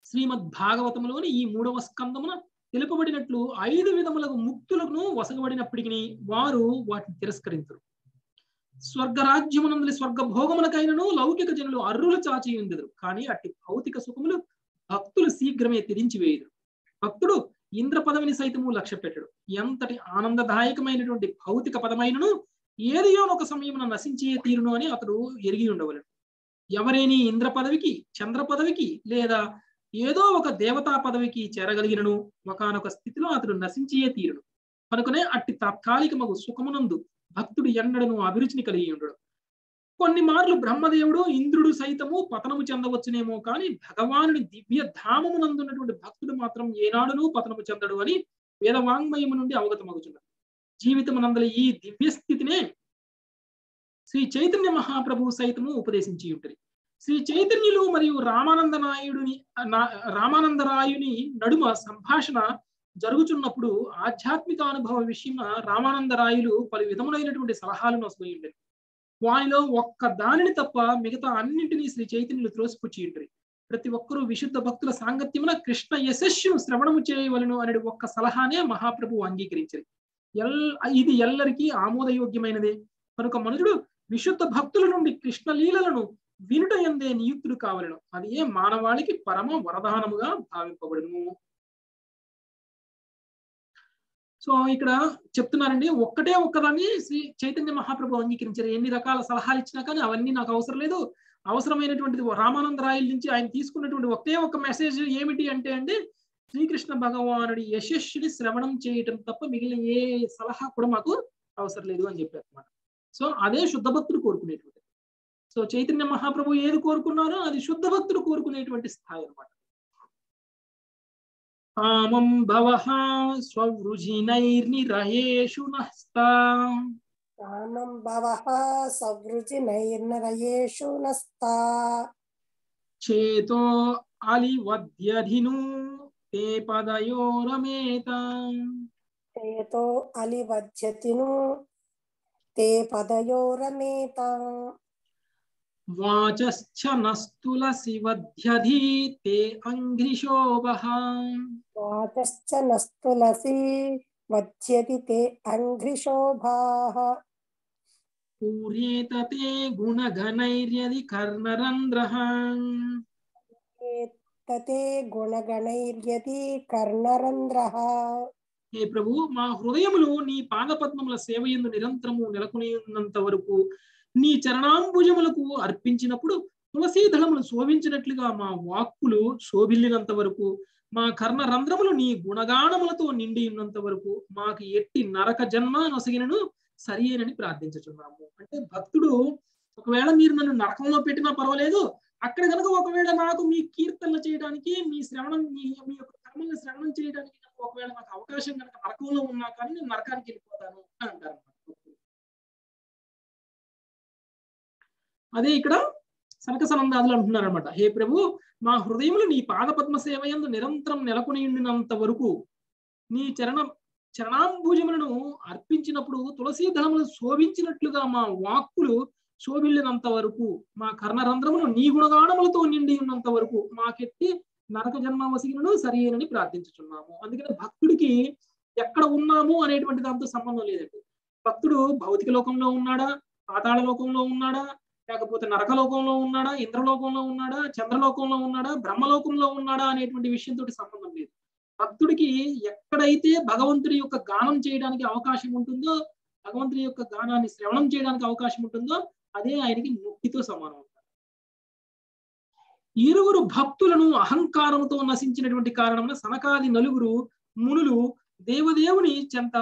శ్రీమద్ భాగవతంలోని ఈ 3వ స్కందమున తెలుపబడినట్లు 5 విధములకు ముక్తులను వసగబడినప్పటికీ వారు వాటిని తిరస్కరించరు. స్వర్గరాజ్యమునందలి స్వర్గ భోగములకైనను లౌకిక జనులు అర్రులు చాచి ఉండెదరు. కానీ అట్టి భౌతిక సుఖములు భక్తులు శీఘ్రమే త్యజించివేయుదురు. భక్తుడు ఇంద్ర పదవిని సైతము లక్ష్య పెట్టడు. ఎంతటి ఆనందదాయకమైనటువంటి భౌతిక పదమైనను ఏదియో ఒక సమయమున నశించే తీరును అని అతడు ఎరిగి ఉండవలెను. ఎవరేని ఇంద్ర పదవికి, చంద్ర పదవికి లేదా ఏదో ఒక దేవతా పదవికి చేరగలిగినను ఒకనొక స్థితిలో అతడు నశించే తీరును. కనుకనే అట్టి తాత్కాలికమగు సుఖమునందు భక్తుడు ఎన్నడను అభిరుచిని కలిగి ఉండడు. కొన్ని మార్లు బ్రహ్మదేవుడు, ఇంద్రుడు సైతము పతనము చెందవచ్చునేమో కానీ భగవానుడి దివ్య ధామమునందున్నటువంటి భక్తుడు మాత్రం ఏనాడునూ పతనము చెందడు అని వేదవాంగ్మయము నుండి అవగతమగుచున్నారు. జీవితమునందలి ఈ దివ్య స్థితినే శ్రీ చైతన్య మహాప్రభువు సైతము ఉపదేశించి ఉంటుంది. శ్రీ చైతన్యులు మరియు రామానందరాయుని నడుమ సంభాషణ జరుగుచున్నప్పుడు ఆధ్యాత్మిక అనుభవ విషయం రామానందరాయులు పలు విధములైనటువంటి సలహాలను వసూయి ఉండేది. వానిలో ఒక్క దానిని తప్ప మిగతా అన్నింటినీ శ్రీ చైతన్యులు త్రోసిపుచ్చి ఉంటారు. ప్రతి ఒక్కరూ విశుద్ధ భక్తుల సాంగత్యమున కృష్ణ యశస్సును శ్రవణము చేయవలను అనే ఒక్క సలహానే మహాప్రభువు అంగీకరించారు. ఇది ఎల్లరికీ ఆమోదయోగ్యమైనదే. కనుక మనుషుడు విశుద్ధ భక్తుల నుండి కృష్ణ లీలలను వినుట ఎందే నియుక్తుడు కావలను. అది ఏ మానవాళికి పరమ వరదానముగా భావింపబడును. సో ఇక్కడ చెప్తున్నారండి, ఒక్కదాన్ని శ్రీ చైతన్య మహాప్రభు అంగీకరించారు. ఎన్ని రకాల సలహాలు ఇచ్చినా కానీ అవన్నీ నాకు అవసరం లేదు. అవసరమైనటువంటిది రామానందరాయల నుంచి ఆయన తీసుకున్నటువంటి ఒకే ఒక మెసేజ్ ఏమిటి అంటే శ్రీకృష్ణ భగవానుడి యశస్సుని శ్రవణం చేయటం తప్ప మిగిలిన ఏ సలహా కూడా మాకు అవసరం లేదు అని చెప్పారు అన్నమాట. సో అదే శుద్ధ భక్తుడు కోరుకునేటువంటిది. సో చైతన్య మహాప్రభు ఏది కోరుకున్నారో అది శుద్ధ భక్తుడు కోరుకునేటువంటి స్థాయి అన్నమాట. కామం భవః స్వవృజినైర్నిరయేషు నస్తా. కామం భవః స్వవృజినైర్నిరయేషు నస్తా. చేతో అలివద్యధిను తే పదయోరమేత. చేతో అలివద్యతిను తే పదయోరమేత. వాచశ్చ నస్తులసి వధ్యధి తే అంఘ్రిశోభః. వాచశ్చ నస్తులసి వధ్యతి తే అంఘ్రిశోభాః. పూర్యేత తే గుణగణైర్యది కర్ణరంధ్రః. తే గుణగణైర్యది కర్ణరంధ్రః. హే ప్రభు, మా హృదయములు నీ పాదపద్మముల సేవయందు నిరంతరము నెలకొని ఉన్నంత వరకు, నీ చరణాంబుజములకు అర్పించినప్పుడు తులసీదళములు శోభించినట్లుగా మా వాక్కులు శోభిల్లినంత వరకు, మా కర్ణ రంధ్రములు నీ గుణగానములతో నిండి ఉన్నంత వరకు మాకు ఎట్టి నరక జన్మ నొసగినను సరియేనని ప్రార్థించుచున్నాము. అంటే భక్తుడు ఒకవేళ మీరు నన్ను నరకంలో పెట్టినా పర్వాలేదు, అక్కడ కనుక ఒకవేళ నాకు మీ కీర్తనలు చేయడానికి, మీ శ్రవణం మీ యొక్క కర్మల్ని శ్రవణం చేయడానికి ఒకవేళ నాకు అవకాశం కనుక నరకంలో ఉన్నా కానీ నేను నరకానికి వెళ్ళిపోతాను అని అంటారు. అదే ఇక్కడ సనక సనందాదులు అంటున్నారు అనమాట. హే ప్రభు, మా హృదయములు నీ పాదపద్మ సేవయందు నిరంతరం నెలకొని ఉండినంత వరకు, నీ చరణాంబుజములను అర్పించినప్పుడు తులసీ దళములు శోభించినట్లుగా మా వాక్కులు శోభిల్లినంత వరకు, మా కర్ణరంధ్రములు నీ గుణగానములతో నిండి ఉన్నంత వరకు మాకెట్టి నరక జన్మ వసిగినను సరియేనని ప్రార్థించుచున్నాము. అందుకని భక్తుడికి ఎక్కడ ఉన్నాము అనేటువంటి దాంతో సంబంధం లేదండి. భక్తుడు భౌతిక లోకంలో ఉన్నాడా, పాతాళ లోకంలో ఉన్నాడా, లేకపోతే నరకలోకంలో ఉన్నాడా, ఇంద్రలోకంలో ఉన్నాడా, చంద్రలోకంలో ఉన్నాడా, బ్రహ్మలోకంలో ఉన్నాడా అనేటువంటి విషయంతో సంబంధం లేదు. భక్తుడికి ఎక్కడైతే భగవంతుడి యొక్క గానం చేయడానికి అవకాశం ఉంటుందో, భగవంతుడి యొక్క గానాన్ని శ్రవణం చేయడానికి అవకాశం ఉంటుందో అదే ఆయనకి ముక్తితో సమానం. ఇరువురు భక్తులను అహంకారంతో నశించినటువంటి కారణమున సనకాది నలుగురు మునులు దేవదేవుని చెంత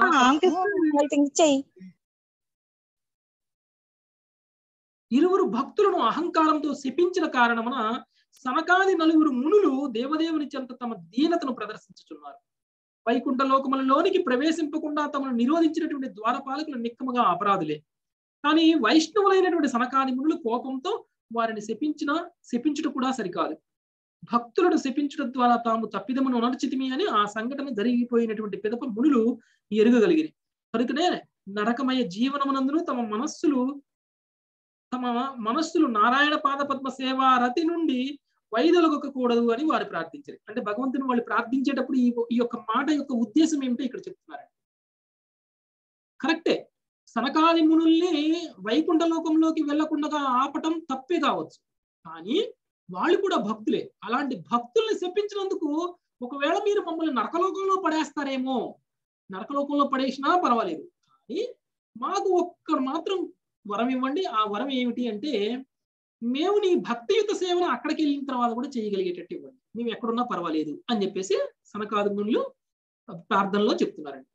ఇరువురు భక్తులను అహంకారంతో శపించిన కారణమున సనకాది నలుగురు మునులు దేవదేవుని చెంత తమ దీనతను ప్రదర్శించుచున్నారు. వైకుంఠ లోకములలోనికి ప్రవేశింపకుండా తమను నిరోధించినటువంటి ద్వారపాలకులు నిక్కముగా అపరాధులే. కానీ వైష్ణవులైనటువంటి సనకాది మునులు కోపంతో వారిని శపించుట కూడా సరికాదు. భక్తులను శపించడం ద్వారా తాము తప్పిదమును నడిచితిమి అని ఆ సంఘటన జరిగిపోయినటువంటి పిదప మునులు ఎరుగగలిగిరి. కనుకనే నరకమయ జీవనమునందును తమ మనస్సులు నారాయణ పాదపద్మ సేవా రతి నుండి వైదొలగకూడదు అని వారు ప్రార్థించారు. అంటే భగవంతుని వాళ్ళు ప్రార్థించేటప్పుడు ఈ యొక్క మాట యొక్క ఉద్దేశం ఏమిటో ఇక్కడ చెప్తున్నారండి. కరెక్టే, సనకాది మునుల్ని వైకుంఠ లోకంలోకి వెళ్లకుండా ఆపటం తప్పే కావచ్చు, కానీ వాళ్ళు కూడా భక్తులే. అలాంటి భక్తుల్ని శపించినందుకు ఒకవేళ మీరు మమ్మల్ని నరకలోకంలో పడేస్తారేమో, నరకలోకంలో పడేసినా పర్వాలేదు, కానీ మాకు ఒక్క మాత్రం వరం ఇవ్వండి. ఆ వరం ఏమిటి అంటే, మేము నీ భక్తియుత సేవను అక్కడికి వెళ్ళిన తర్వాత కూడా చేయగలిగేటట్టు ఇవ్వండి, మేము ఎక్కడున్నా పర్వాలేదు అని చెప్పేసి సనకాది మునులు ప్రార్థనలో చెప్తున్నారండి.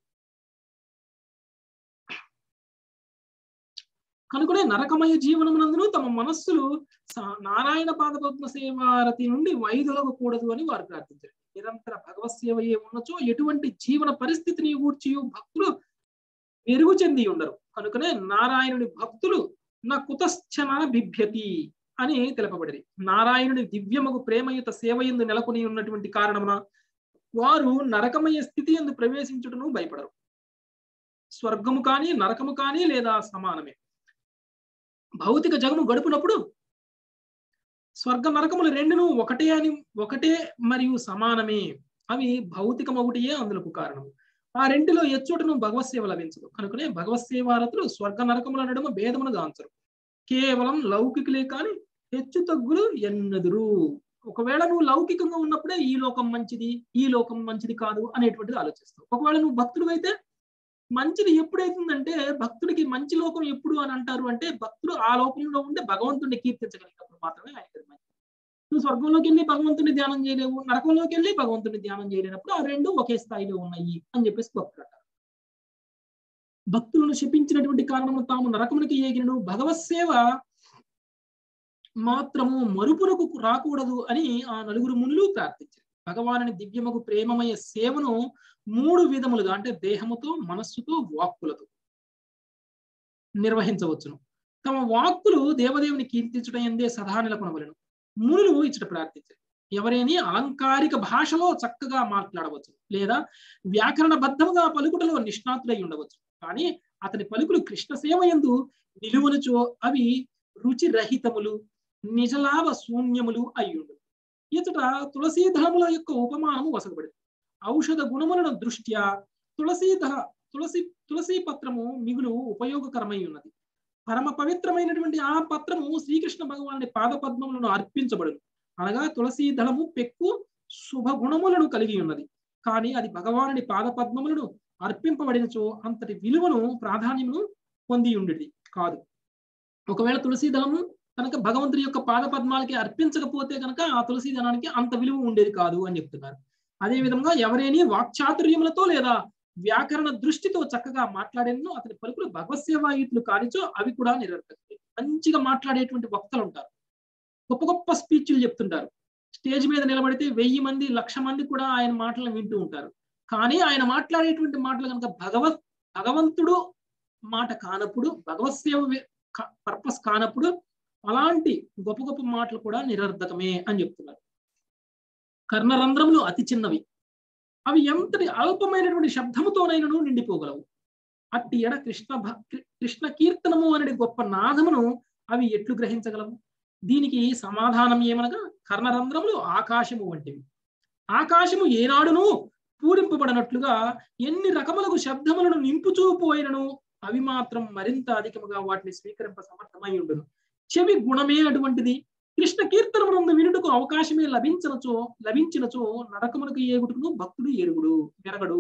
కనుకనే నరకమయ జీవనమునందును తమ మనస్సులు నారాయణ పాదపద్మ సేవారతి నుండి వైదొలగకూడదు అని వారు ప్రార్థించారు. నిరంతర భగవత్ సేవయే ఉన్నచో ఎటువంటి జీవన పరిస్థితిని గూర్చి భక్తులు మెరుగు చెంది ఉండరు. కనుకనే నారాయణుని భక్తులు నా కుతశ్చన బిభ్యతి అని తెలుపబడింది. నారాయణుని దివ్యమగు ప్రేమయుత సేవయందు నెలకొని ఉన్నటువంటి కారణమున వారు నరకమయ స్థితి యందు ప్రవేశించుటను భయపడరు. స్వర్గము కానీ నరకము కానీ లేదా సమానమే. భౌతిక జగము గడుపునప్పుడు స్వర్గ నరకములు రెండును ఒకటే మరియు సమానమే. అవి భౌతికమొకటియే అందులకు కారణము. ఆ రెంటిలో ఎచ్చుటను భగవత్ సేవ లభించదు. కనుకనే భగవత్ సేవారతులు స్వర్గ నరకముల నడుమ భేదమును గాంచరు. కేవలం లౌకికులే కాని హెచ్చు తగ్గులు ఎన్నదురు. ఒకవేళ నువ్వు లౌకికంగా ఉన్నప్పుడే ఈ లోకం మంచిది, ఈ లోకం మంచిది కాదు అనేటువంటిది ఆలోచిస్తావు. ఒకవేళ నువ్వు భక్తుడు అయితే మంచిది ఎప్పుడైతుందంటే, భక్తుడికి మంచి లోకం ఎప్పుడు అని అంటారు అంటే, భక్తుడు ఆ లోకంలో ఉండే భగవంతుడిని కీర్తించగలిగినప్పుడు మాత్రమే ఆయనకి మంచి. నువ్వు స్వర్గంలోకి వెళ్ళి భగవంతుడిని ధ్యానం చేయలేవు, నరకంలోకి వెళ్ళి భగవంతుడిని ధ్యానం చేయలేనప్పుడు ఆ రెండు ఒకే స్థాయిలో ఉన్నాయి అని చెప్పేసి భక్తుడు అంటారు. భక్తులను శపించినటువంటి కారణము తాము నరకమునికి ఏగినను భగవత్ సేవ మాత్రము మరుపునకు రాకూడదు అని ఆ నలుగురు మునులు ప్రార్థించారు. భగవానుని దివ్యమగు ప్రేమమయ సేవను 3 విధములుగా, అంటే దేహముతో, మనస్సుతో, వాక్కులతో నిర్వహించవచ్చును. తమ వాక్కులు దేవదేవుని కీర్తించడం ఎందే సదా నెలకొనవలెను. మునులు ఇచ్చట ప్రార్థించారు. ఎవరైనా అలంకారిక భాషలో చక్కగా మాట్లాడవచ్చు, లేదా వ్యాకరణబద్ధముగా పలుకుటలో నిష్ణాతులై ఉండవచ్చు, కానీ అతని పలుకులు కృష్ణ సేవ యందు నిలువనుచో అవి రుచిరహితములు, నిజలాభ శూన్యములు అయ్యుండు. ఇతట తులసీదళముల యొక్క ఉపమానము వసగబడింది. ఔషధ గుణములను దృష్ట్యా తులసి పత్రము మిగులు ఉపయోగకరమై ఉన్నది. పరమ పవిత్రమైనటువంటి ఆ పత్రము శ్రీకృష్ణ భగవానుని పాదపద్మములను అర్పించబడును. అనగా తులసీ దళము పెక్కు శుభ గుణములను కలిగి ఉన్నది, కానీ అది భగవానుని పాదపద్మములను అర్పింపబడినచో అంతటి విలువను ప్రాధాన్యమును పొంది ఉండేది కాదు. ఒకవేళ తులసీ దళము కనుక భగవంతుడి యొక్క పాదపద్మాలకి అర్పించకపోతే కనుక ఆ తులసీ దళానికి అంత విలువ ఉండేది కాదు అని చెప్తున్నారు. అదే విధంగా ఎవరైనా వాక్చాతుర్యములతో లేదా వ్యాకరణ దృష్టితో చక్కగా మాట్లాడేను అతని పలుకులు భగవత్ సేవాయుతులు కానిచో అవి కూడా నిరర్థకమే. మంచిగా మాట్లాడేటువంటి వక్తలు ఉంటారు, గొప్ప గొప్ప స్పీచ్లు చెప్తుంటారు. స్టేజ్ మీద నిలబడితే 1000 మంది 1,00,000 మంది కూడా ఆయన మాటలను వింటూ ఉంటారు. కానీ ఆయన మాట్లాడేటువంటి మాటలు కనుక భగవంతుడు మాట కానప్పుడు, భగవత్ సేవ పర్పస్ కానప్పుడు అలాంటి గొప్ప గొప్ప మాటలు కూడా నిరర్థకమే అని చెప్తున్నారు. కర్ణరంధ్రములు అతి చిన్నవి, అవి ఎంతటి అల్పమైనటువంటి శబ్దముతోనైనను నిండిపోగలవు. అట్టి ఎడ కృష్ణ కీర్తనము అనే గొప్ప నాదమును అవి ఎట్లు గ్రహించగలవు? దీనికి సమాధానం ఏమనగా, కర్ణరంధ్రములు ఆకాశము వంటివి. ఆకాశము ఏనాడును పూరింపబడినట్లుగా ఎన్ని రకములకు శబ్దములను నింపుచూపోయినను అవి మాత్రం మరింత అధికముగా వాటిని స్వీకరింప సమర్థమై ఉండును. చెవి గుణమే అటువంటిది. కృష్ణ కీర్తనమునందు వినుటకు అవకాశమే లభించినచో నరకమునకు ఏగుటకును భక్తుడు మెరగడు.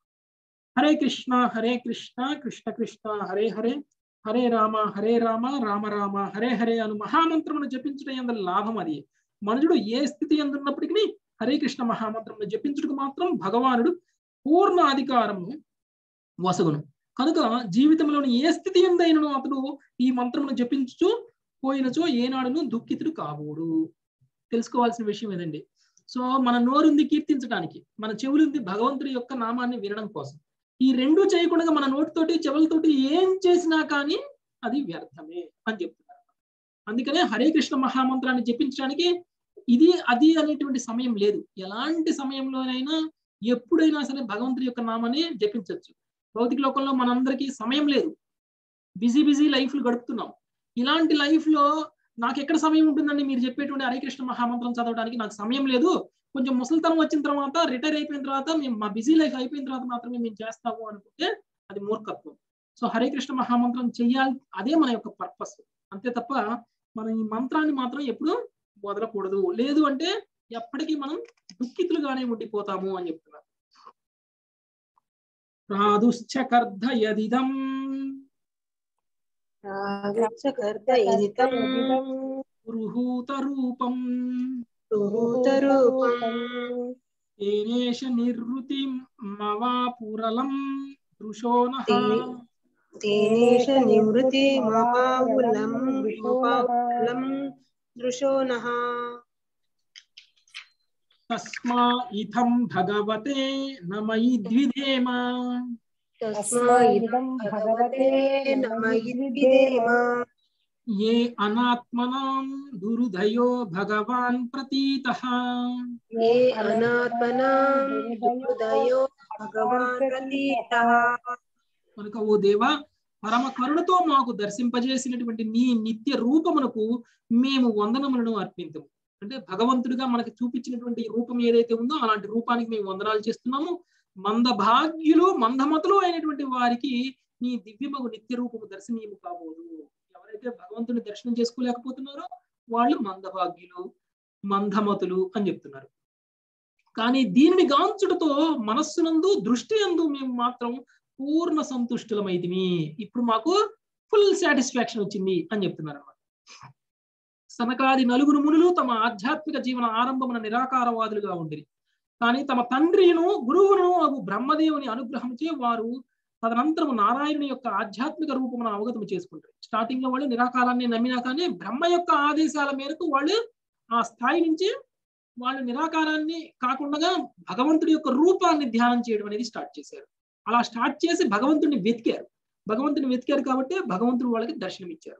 హరే కృష్ణ కృష్ణ కృష్ణ హరే హరే, హరే రామ రామ రామ హరే హరే అను మహామంత్రమును జపించడం ఎందు లాభం అది. మనుషుడు ఏ స్థితి ఎందున్నప్పటికీ హరే కృష్ణ మహామంత్రమును జపించుటకు మాత్రం భగవానుడు పూర్ణ అధికారము వసగును. కనుక జీవితంలోని ఏ స్థితి ఎందైనను అతడు ఈ మంత్రమును జపించుచు పోయినచో ఏనాడును దుఃఖితుడు కాబోడు. తెలుసుకోవాల్సిన విషయం ఏదండి. సో మన నోరుంది కీర్తించడానికి, మన చెవులుంది భగవంతుడి యొక్క నామాన్ని వినడం కోసం. ఈ రెండు చేయకుండా మన నోటితోటి చెవులతోటి ఏం చేసినా కానీ అది వ్యర్థమే అని చెప్తున్నారు. అందుకనే హరే కృష్ణ మహామంత్రాన్ని జపించడానికి ఇది అది అనేటువంటి సమయం లేదు. ఎలాంటి సమయంలోనైనా ఎప్పుడైనా సరే భగవంతుడి యొక్క నామాన్ని జపించవచ్చు. భౌతిక లోకంలో మనందరికీ సమయం లేదు, బిజీ లైఫ్లు గడుపుతున్నాం. ఇలాంటి లైఫ్ లో నాకు ఎక్కడ సమయం ఉంటుందండి మీరు చెప్పేటువంటి హరే కృష్ణ మహామంత్రం చదవడానికి? నాకు సమయం లేదు, కొంచెం ముసలితనం వచ్చిన తర్వాత, రిటైర్ అయిపోయిన తర్వాత, మేము మా బిజీ లైఫ్ అయిపోయిన తర్వాత మాత్రమే మేము చేస్తాము అనుకుంటే అది మూర్ఖత్వం. సో హరే కృష్ణ మహామంత్రం చెయ్యాలి, అదే మన యొక్క పర్పస్. అంతే తప్ప మనం ఈ మంత్రాన్ని మాత్రం ఎప్పుడు వదలకూడదు. లేదు అంటే ఎప్పటికీ మనం దుఃఖితులుగానే ఉండిపోతాము అని చెప్తున్నారు. ప్రాదుశ్చకర్ధయదిదం పురుహూత రూపం తేనేష నిర్వృతి మవాపురలం దృశోనః తేనేష నివృతి మవాపులం దృశోనః తస్మా ఇథం భగవతే నమయి ద్విధేమ తస్మాదం భగవతే నమః ఏ అనాత్మనాం దురుదయో భగవాన్ ప్రతీతః ఏ అనాత్మనాం దురుదయో భగవాన్ ప్రతీతః. కనుక ఓ దేవా, పరమ కరుణతో మాకు దర్శింపజేసినటువంటి నీ నిత్య రూపమునకు మేము వందనములను అర్పించము. అంటే భగవంతుడిగా మనకి చూపించినటువంటి రూపం ఏదైతే ఉందో అలాంటి రూపానికి మేము వందనాలు చేస్తున్నాము. మందభాగ్యులు మందమతులు అయినటువంటి వారికి నీ దివ్యమగు నిత్య రూపము దర్శనీయము కాబోదు. ఎవరైతే భగవంతుని దర్శనం చేసుకోలేకపోతున్నారో వాళ్ళు మందభాగ్యులు, మందమతులు అని చెప్తున్నారు. కానీ దీనిని గాంచుటతో మనస్సునందు దృష్టి యందు మేము మాత్రం పూర్ణ సంతుష్టులమైతిమి. ఇప్పుడు మాకు ఫుల్ సాటిస్ఫాక్షన్ వచ్చింది అని చెప్తున్నారు అన్నమాట. సనకాది నలుగురు మునులు తమ ఆధ్యాత్మిక జీవన ఆరంభమున నిరాకారవాదులుగా ఉండిరి. కానీ తమ తండ్రిను గురువును బ్రహ్మదేవుని అనుగ్రహంచే వారు తదనంతరము నారాయణుని యొక్క ఆధ్యాత్మిక రూపమును అవగతం చేసుకుంటారు. స్టార్టింగ్ లో వాళ్ళు నిరాకారాన్ని నమ్మినా కానీ బ్రహ్మ యొక్క ఆదేశాల మేరకు వాళ్ళు ఆ స్థాయి నుంచి వాళ్ళు నిరాకారాన్ని కాకుండా భగవంతుడి యొక్క రూపాన్ని ధ్యానం చేయడం అనేది స్టార్ట్ చేశారు. అలా స్టార్ట్ చేసి భగవంతుడిని వెతికారు కాబట్టి భగవంతుడు వాళ్ళకి దర్శనం ఇచ్చారు.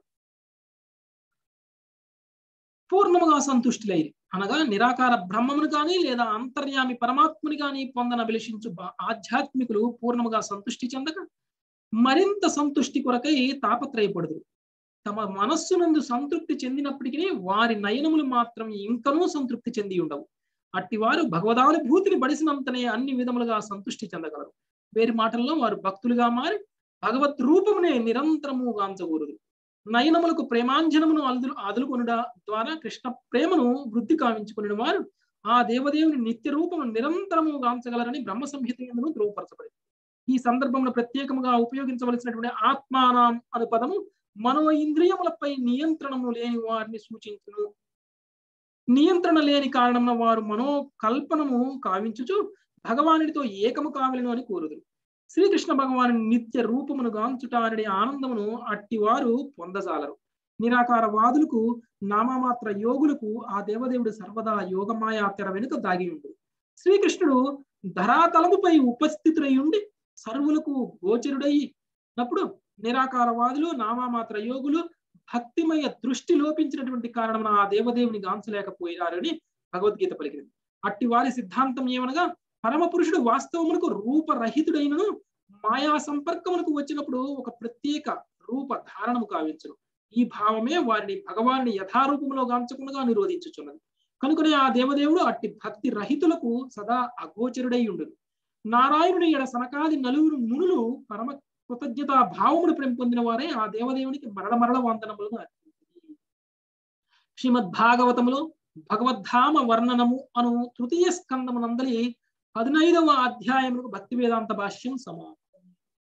పూర్ణముగా సంతుష్టులైరి అనగా నిరాకార బ్రహ్మమును కానీ లేదా అంతర్యామి పరమాత్ముని కానీ పొందనభిలషించు ఆధ్యాత్మికులు పూర్ణముగా సంతుష్టి చెందక మరింత సంతుష్టి కొరకై తాపత్రయపడదు. తమ మనస్సునందు సంతృప్తి చెందినప్పటికీ వారి నయనములు మాత్రం ఇంకనూ సంతృప్తి చెంది ఉండవు. అట్టివారు భగవదానుభూతిని బడిసినంతనే అన్ని విధములుగా సంతుష్టి చెందగలరు. వేరి మాటల్లో వారు భక్తులుగా మారి భగవత్ రూపమునే నిరంతరము గాంచకూడదు. నయనములకు ప్రేమాంజనమును అదులుకొనుట ద్వారా కృష్ణ ప్రేమను వృద్ధి కావించుకుని వారు ఆ దేవదేవుని నిత్య రూపము నిరంతరము గాంచగలరని బ్రహ్మ సంహిత యందును ధృవపరచబడింది. ఈ సందర్భంలో ప్రత్యేకంగా ఉపయోగించవలసినటువంటి ఆత్మానాం అను పదము మనో ఇంద్రియములపై నియంత్రణము లేని వారిని సూచించును. నియంత్రణ లేని కారణమున వారు మనోకల్పనము కావించుచు భగవానుడితో ఏకము కావలను అని కోరుదురు. శ్రీకృష్ణ భగవాను నిత్య రూపమును గాంచుటానడి ఆనందమును అట్టివారు పొందజాలరు. నిరాకారవాదులకు నామమాత్ర యోగులకు ఆ దేవదేవుడు సర్వదా యోగమాయా తెర వెనుక దాగి ఉండు. శ్రీకృష్ణుడు ధరాతలముపై ఉపస్థితుడై ఉండి సర్వులకు గోచరుడైనప్పుడు నిరాకారవాదులు నామమాత్ర యోగులు భక్తిమయ దృష్టి లోపించినటువంటి కారణమున ఆ దేవదేవుని గాంచలేకపోయారని భగవద్గీత పలికింది. అట్టి వారి సిద్ధాంతం ఏమనగా పరమ పురుషుడు వాస్తవమునకు రూపరహితుడైనను మాయా సంపర్కమునకు వచ్చినప్పుడు ఒక ప్రత్యేక రూప ధారణము కావించును. ఈ భావమే వారిని భగవాన్ని యథారూపములో గాంచకుండా నిరోధించుచున్నది. కనుకనే ఆ దేవదేవుడు అట్టి భక్తి రహితులకు సదా అగోచరుడై ఉండును. నారాయణుని ఎడ సనకాది నలుగురు మునులు పరమ కృతజ్ఞతా భావమును పెంపొందిన వారే ఆ దేవదేవునికి మరల వందనములను అర్పించింది. శ్రీమద్భాగవతములో భగవద్ధామ వర్ణనము అను తృతీయ స్కందమునందలి 15వ అధ్యాయములకు భక్తి వేదాంత భాష్యం సమాప్తం.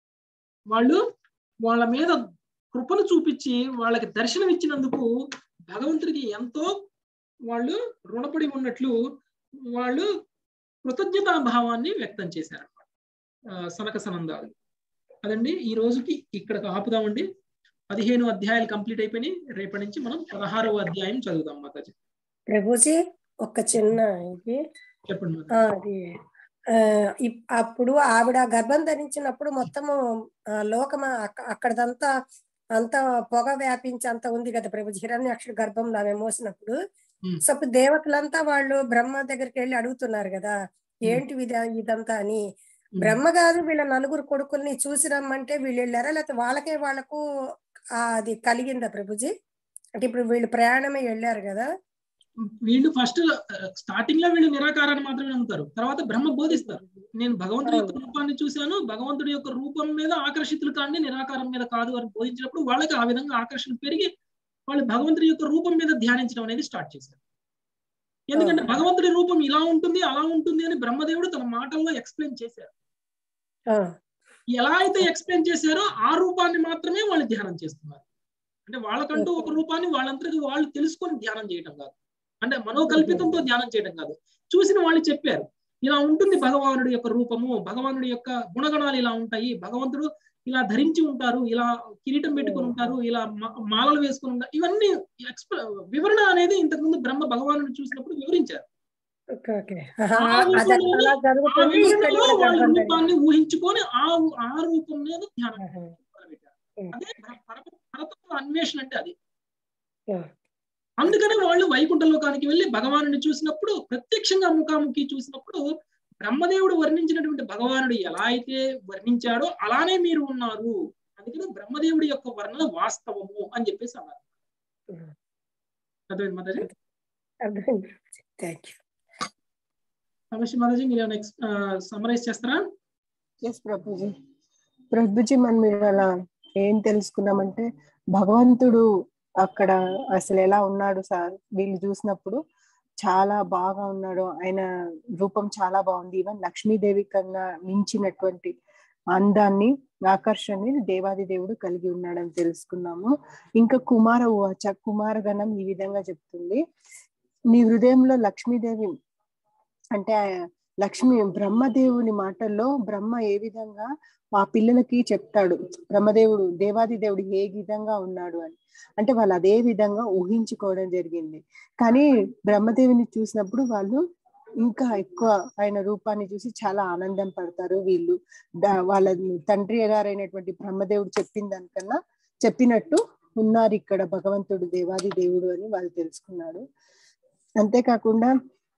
వాళ్ళ మీద కృపను చూపించి వాళ్ళకి దర్శనం ఇచ్చినందుకు భగవంతుడికి ఎంతో వాళ్ళు రుణపడి ఉన్నట్లు వాళ్ళు కృతజ్ఞతా భావాన్ని వ్యక్తం చేశారన్నమాట సనక సనందాలు. అదండి ఈ రోజుకి ఇక్కడ ఆపుదామండి. 15 అధ్యాయాలు కంప్లీట్ అయిపోయినాయి. రేపటి నుంచి మనం 16వ అధ్యాయం చదువుదాం. మాతాజీ ప్రభుజీ ఒక చిన్న ఇది చెప్పండి. అది అప్పుడు ఆవిడ గర్భం ధరించినప్పుడు మొత్తము లోకం అక్కడదంతా అంత పొగ వ్యాపించి అంత ఉంది కదా ప్రభుజీ. హిరణ్యాక్షుడి గర్భంలో ఆమె మోసినప్పుడు సో దేవతలంతా వాళ్ళు బ్రహ్మ దగ్గరికి వెళ్ళి అడుగుతున్నారు కదా ఏంటి ఇదంతా అని. బ్రహ్మ కాదు వీళ్ళ నలుగురు కొడుకుల్ని చూసి రమ్మంటే వీళ్ళు వెళ్ళారా లేకపోతే వాళ్ళకు అది కలిగిందా ప్రభుజీ? అంటే ఇప్పుడు వీళ్ళు ప్రయాణమే వెళ్ళారు కదా. వీళ్ళు ఫస్ట్ స్టార్టింగ్ లో వీళ్ళు నిరాకారాన్ని మాత్రమే నమ్ముతారు. తర్వాత బ్రహ్మ బోధిస్తారు, నేను భగవంతుడి యొక్క రూపాన్ని చూశాను, భగవంతుడి యొక్క రూపం మీద ఆకర్షితులు కాండి, నిరాకారం మీద కాదు అని బోధించినప్పుడు వాళ్ళకి ఆ విధంగా ఆకర్షణ పెరిగి వాళ్ళు భగవంతుడి యొక్క రూపం మీద ధ్యానించడం అనేది స్టార్ట్ చేశారు. ఎందుకంటే భగవంతుడి రూపం ఇలా ఉంటుంది అలా ఉంటుంది అని బ్రహ్మదేవుడు తన మాటల్లో ఎక్స్ప్లెయిన్ చేశారు. ఎలా అయితే ఎక్స్ప్లెయిన్ చేశారో ఆ రూపాన్ని మాత్రమే వాళ్ళు ధ్యానం చేస్తున్నారు. అంటే వాళ్ళకంటూ ఒక రూపాన్ని వాళ్ళంతటికి వాళ్ళు తెలుసుకొని ధ్యానం చేయటం కాదు, అంటే మనోకల్పితంతో ధ్యానం చేయడం కాదు, చూసిన వాళ్ళు చెప్పారు ఇలా ఉంటుంది భగవానుడి యొక్క రూపము, భగవానుడి యొక్క గుణగణాలు ఇలా ఉంటాయి, భగవంతుడు ఇలా ధరించి ఉంటారు, ఇలా కిరీటం పెట్టుకుని ఉంటారు, ఇలా మాలలు వేసుకుని ఉంటారు, ఇవన్నీ వివరణ అనేది ఇంతకుముందు బ్రహ్మ భగవానుడిని చూసినప్పుడు వివరించారు. వాళ్ళ రూపాన్ని ఊహించుకొని ఆ రూపం మీద ధ్యానం అదే పరతత్వ అన్వేషణ అంటే అది. అందుకని వాళ్ళు వైకుంఠ లోకానికి వెళ్ళి భగవానుడిని చూసినప్పుడు, ప్రత్యక్షంగా ముఖాముఖి చూసినప్పుడు బ్రహ్మదేవుడు వర్ణించినటువంటి భగవానుడు ఎలా అయితే వర్ణించాడో అలానే మీరు ఉన్నారు, అందుకని బ్రహ్మదేవుడి యొక్క వర్ణన వాస్తవము అని చెప్పేసి అన్నారు. అర్థమైంది మాతాజీ? సమస్య మాతాజీ మీరు నెక్స్ట్ సమరైజ్ చేస్తారా? ఎస్ ప్రభుజీ. ప్రభుజీ మనం అలా ఏం తెలుసుకున్నామంటే భగవంతుడు అక్కడ అసలు ఎలా ఉన్నాడు సార్ వీళ్ళు చూసినప్పుడు చాలా బాగా ఉన్నాడు, ఆయన రూపం చాలా బాగుంది, ఈవెన్ లక్ష్మీదేవి కన్నా మించినటువంటి అందాన్ని ఆకర్షణని దేవాది దేవుడు కలిగి ఉన్నాడని తెలుసుకున్నాము. ఇంకా కుమారగణం ఈ విధంగా చెప్తుంది, నీ హృదయంలో లక్ష్మీదేవి అంటే బ్రహ్మదేవుని మాటల్లో బ్రహ్మ ఏ విధంగా ఆ పిల్లలకి చెప్తాడు, బ్రహ్మదేవుడు దేవాది దేవుడు ఏ విధంగా ఉన్నాడు అని, అంటే వాళ్ళు అదే విధంగా ఊహించుకోవడం జరిగింది. కానీ బ్రహ్మదేవుని చూసినప్పుడు వాళ్ళు ఇంకా ఎక్కువ ఆయన రూపాన్ని చూసి చాలా ఆనందం పడతారు. వీళ్ళు వాళ్ళ తండ్రి గారైనటువంటి బ్రహ్మదేవుడు చెప్పిన దానికన్నా చెప్పినట్టు ఉన్నారు ఇక్కడ భగవంతుడు దేవాది దేవుడు అని వాళ్ళు తెలుసుకున్నాడు. అంతేకాకుండా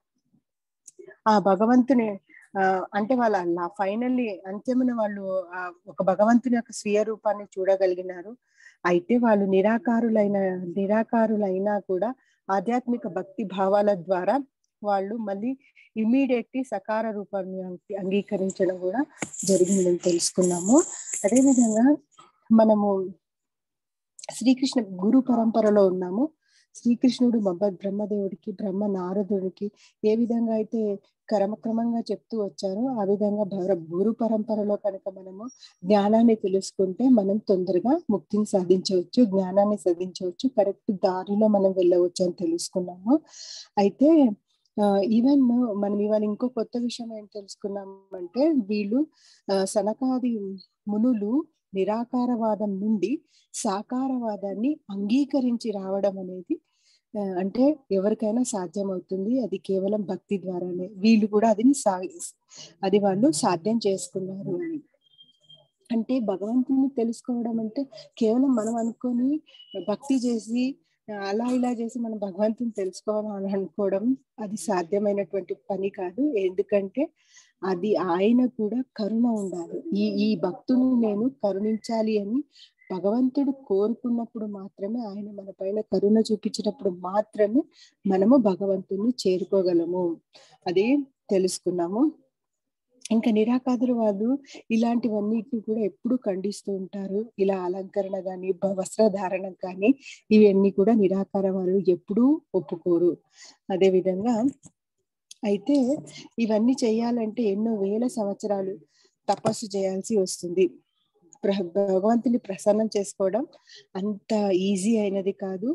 ఆ భగవంతుని అంటే వాళ్ళ ఫైనల్లీ అంత్యమున వాళ్ళు ఒక భగవంతుని యొక్క స్వీయ రూపాన్ని చూడగలిగినారు. అయితే వాళ్ళు నిరాకారులైనా కూడా ఆధ్యాత్మిక భక్తి భావాల ద్వారా వాళ్ళు మళ్ళీ ఇమ్మీడియట్లీ సకార రూపాన్ని అంగీకరించడం కూడా జరిగిందని తెలుసుకున్నాము. అదేవిధంగా మనము శ్రీకృష్ణ గురు పరంపరలో ఉన్నాము. శ్రీకృష్ణుడు బ్రహ్మదేవుడికి బ్రహ్మ నారదుడికి ఏ విధంగా అయితే క్రమక్రమంగా చెప్తూ వచ్చారో ఆ విధంగా గురు పరంపరలో కనుక మనము జ్ఞానాన్ని తెలుసుకుంటే మనం తొందరగా ముక్తిని సాధించవచ్చు, జ్ఞానాన్ని సాధించవచ్చు, కరెక్ట్ దారిలో మనం వెళ్ళవచ్చు అని తెలుసుకున్నాము. అయితే ఈవెన్ మనం ఇవాళ ఇంకో కొత్త విషయం ఏం తెలుసుకున్నామంటే వీళ్ళు సనకాది మునులు నిరాకారవాదం నుండి సాకారవాదాన్ని అంగీకరించి రావడం అనేది అంటే ఎవరికైనా సాధ్యం అవుతుంది, అది కేవలం భక్తి ద్వారానే. వీళ్ళు కూడా అది వాళ్ళు సాధ్యం చేసుకున్నారు అని. అంటే భగవంతుని తెలుసుకోవడం అంటే కేవలం మనం అనుకొని భక్తి చేసి అలా ఇలా చేసి మనం భగవంతుని తెలుసుకోవాలని అనుకోవడం అది సాధ్యమైనటువంటి పని కాదు. ఎందుకంటే అది ఆయన కూడా కరుణ ఉండాలి. ఈ భక్తుని నేను కరుణించాలి అని భగవంతుడు కోరుకున్నప్పుడు మాత్రమే, ఆయన మన పైన కరుణ చూపించినప్పుడు మాత్రమే మనము భగవంతుని చేరుకోగలము. అది తెలుసుకున్నాము. ఇంకా నిరాకారులు వాళ్ళు ఇలాంటివన్నిటిని కూడా ఎప్పుడు ఖండిస్తూ ఉంటారు. ఇలా అలంకరణ కానీ వస్త్రధారణ కానీ ఇవన్నీ కూడా నిరాకార వాళ్ళు ఎప్పుడూ ఒప్పుకోరు. అదే విధంగా అయితే ఇవన్నీ చేయాలంటే ఎన్నో వేల సంవత్సరాలు తపస్సు చేయాల్సి వస్తుంది. భగవంతుని ప్రసన్నం చేసుకోవడం అంత ఈజీ అయినది కాదు.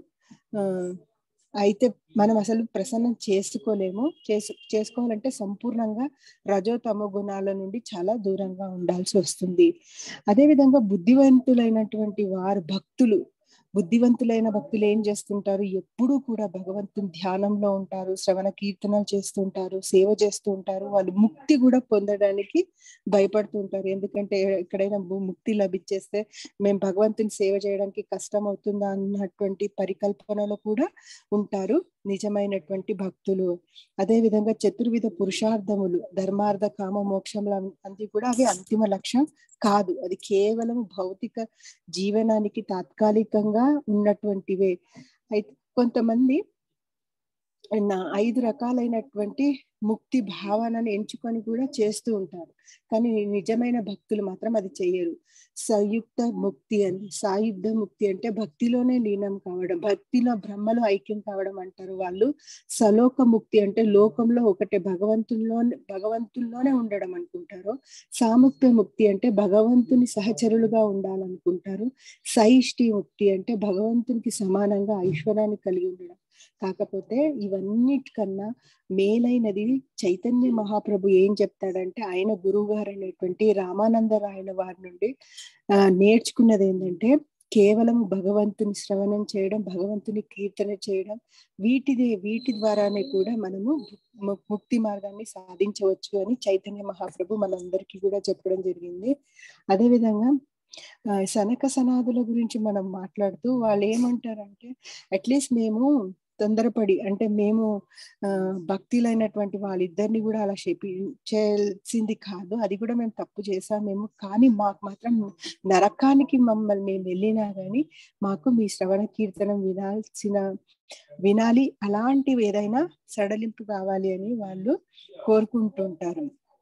అయితే మనం అసలు ప్రసన్నం చేసుకోవాలంటే సంపూర్ణంగా రజోతమో గుణాల నుండి చాలా దూరంగా ఉండాల్సి వస్తుంది. అదేవిధంగా బుద్ధివంతులైనటువంటి బుద్ధివంతులైన భక్తులు ఏం చేస్తుంటారు, ఎప్పుడూ కూడా భగవంతుని ధ్యానంలో ఉంటారు, శ్రవణ కీర్తనలు చేస్తుంటారు, సేవ చేస్తూ ఉంటారు. వాళ్ళు ముక్తి కూడా పొందడానికి భయపడుతూ ఉంటారు. ఎందుకంటే ఎక్కడైనా ముక్తి లభించేస్తే మేము భగవంతుని సేవ చేయడానికి కష్టం అవుతుందా అన్నటువంటి పరికల్పనలో కూడా ఉంటారు నిజమైనటువంటి భక్తులు. అదే విధంగా చతుర్విధ పురుషార్థములు ధర్మార్థ కామ మోక్షములు అన్ని కూడా అవి అంతిమ లక్ష్యం కాదు. అది కేవలం భౌతిక జీవనానికి తాత్కాలికంగా ఉన్నటువంటివే. అయితే కొంతమంది 5 రకాలైనటువంటి ముక్తి భావనను ఎంచుకొని కూడా చేస్తూ ఉంటారు. కానీ నిజమైన భక్తులు మాత్రం అది చెయ్యరు. సంయుక్త ముక్తి అని, సాయుద్ధ ముక్తి అంటే భక్తిలోనే లీనం కావడం, భక్తిలో బ్రహ్మలో ఐక్యం కావడం అంటారు వాళ్ళు. సలోక ముక్తి అంటే లోకంలో ఒకటే భగవంతుల్లోనే ఉండడం అనుకుంటారు. సాముక్త ముక్తి అంటే భగవంతుని సహచరులుగా ఉండాలనుకుంటారు. సైష్టి ముక్తి అంటే భగవంతునికి సమానంగా ఐశ్వర్యాన్ని కలిగి ఉండడం. కాకపోతే ఇవన్నిటికన్నా మేలైనది చైతన్య మహాప్రభు ఏం చెప్తాడంటే, ఆయన గురువు గారు అనేటువంటి రామానందరాయన వారి నుండి నేర్చుకున్నది ఏంటంటే, కేవలం భగవంతుని శ్రవణం చేయడం, భగవంతుని కీర్తన చేయడం, వీటి ద్వారానే కూడా మనము ముక్తి మార్గాన్ని సాధించవచ్చు అని చైతన్య మహాప్రభు మనందరికీ కూడా చెప్పడం జరిగింది. అదేవిధంగా సనక సనాదుల గురించి మనం మాట్లాడుతూ వాళ్ళు ఏమంటారంటే, అట్లీస్ట్ మేము తొందరపడి అంటే మేము భక్తులైనటువంటి వాళ్ళిద్దరిని కూడా అలా చేయాల్సింది కాదు, అది కూడా మేము తప్పు చేసామేమో, కానీ మాకు మాత్రం నరకానికి మమ్మల్ని మేము వెళ్ళినా కానీ మాకు మీ శ్రవణ కీర్తనం వినాలి, అలాంటివి ఏదైనా సడలింపు కావాలి అని వాళ్ళు కోరుకుంటుంటారు.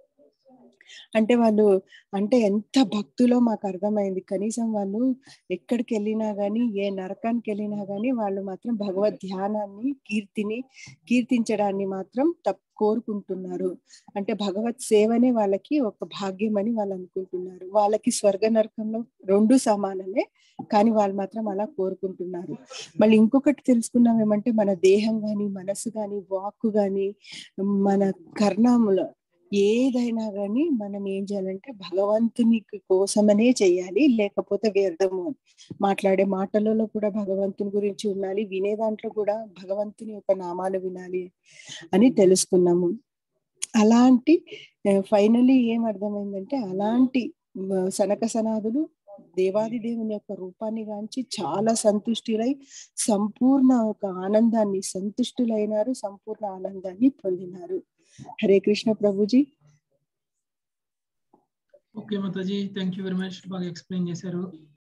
అంటే వాళ్ళు అంటే ఎంత భక్తులో మాకు అర్థమైంది. కనీసం వాళ్ళు ఎక్కడికి వెళ్ళినా గానీ, ఏ నరకానికి వెళ్ళినా గానీ వాళ్ళు మాత్రం భగవద్ ధ్యానాన్ని కీర్తించడాన్ని మాత్రం కోరుకుంటున్నారు. అంటే భగవత్ సేవనే వాళ్ళకి ఒక భాగ్యం అని వాళ్ళు అనుకుంటున్నారు. వాళ్ళకి స్వర్గ నరకంలో 2 సమానమే, కానీ వాళ్ళు మాత్రం అలా కోరుకుంటున్నారు. మళ్ళీ ఇంకొకటి తెలుసుకున్నాం ఏమంటే, మన దేహం గాని, మనసు గాని, వాక్కు గాని, మన కర్ణముల ఏదైనా కానీ మనం ఏం చేయాలంటే భగవంతుని కోసమనే చెయ్యాలి, లేకపోతే వ్యర్థము అని. మాట్లాడే మాటలలో కూడా భగవంతుని గురించి ఉండాలి, వినే దాంట్లో కూడా భగవంతుని యొక్క నామాలు వినాలి అని తెలుసుకున్నాము. అలాంటి ఫైనలీ ఏం అర్థమైందంటే, అలాంటి సనక సనాదులు దేవాది దేవుని యొక్క రూపాన్ని గాంచి చాలా సంతుష్టులై సంపూర్ణ ఒక ఆనందాన్ని సంతుష్టులైనారు, సంపూర్ణ ఆనందాన్ని పొందినారు. హరే కృష్ణ ప్రభుజీ. ఓకే మాతాజీ, థ్యాంక్ యూ వెరీ మచ్, బాగా ఎక్స్ప్లెయిన్ చేశారు.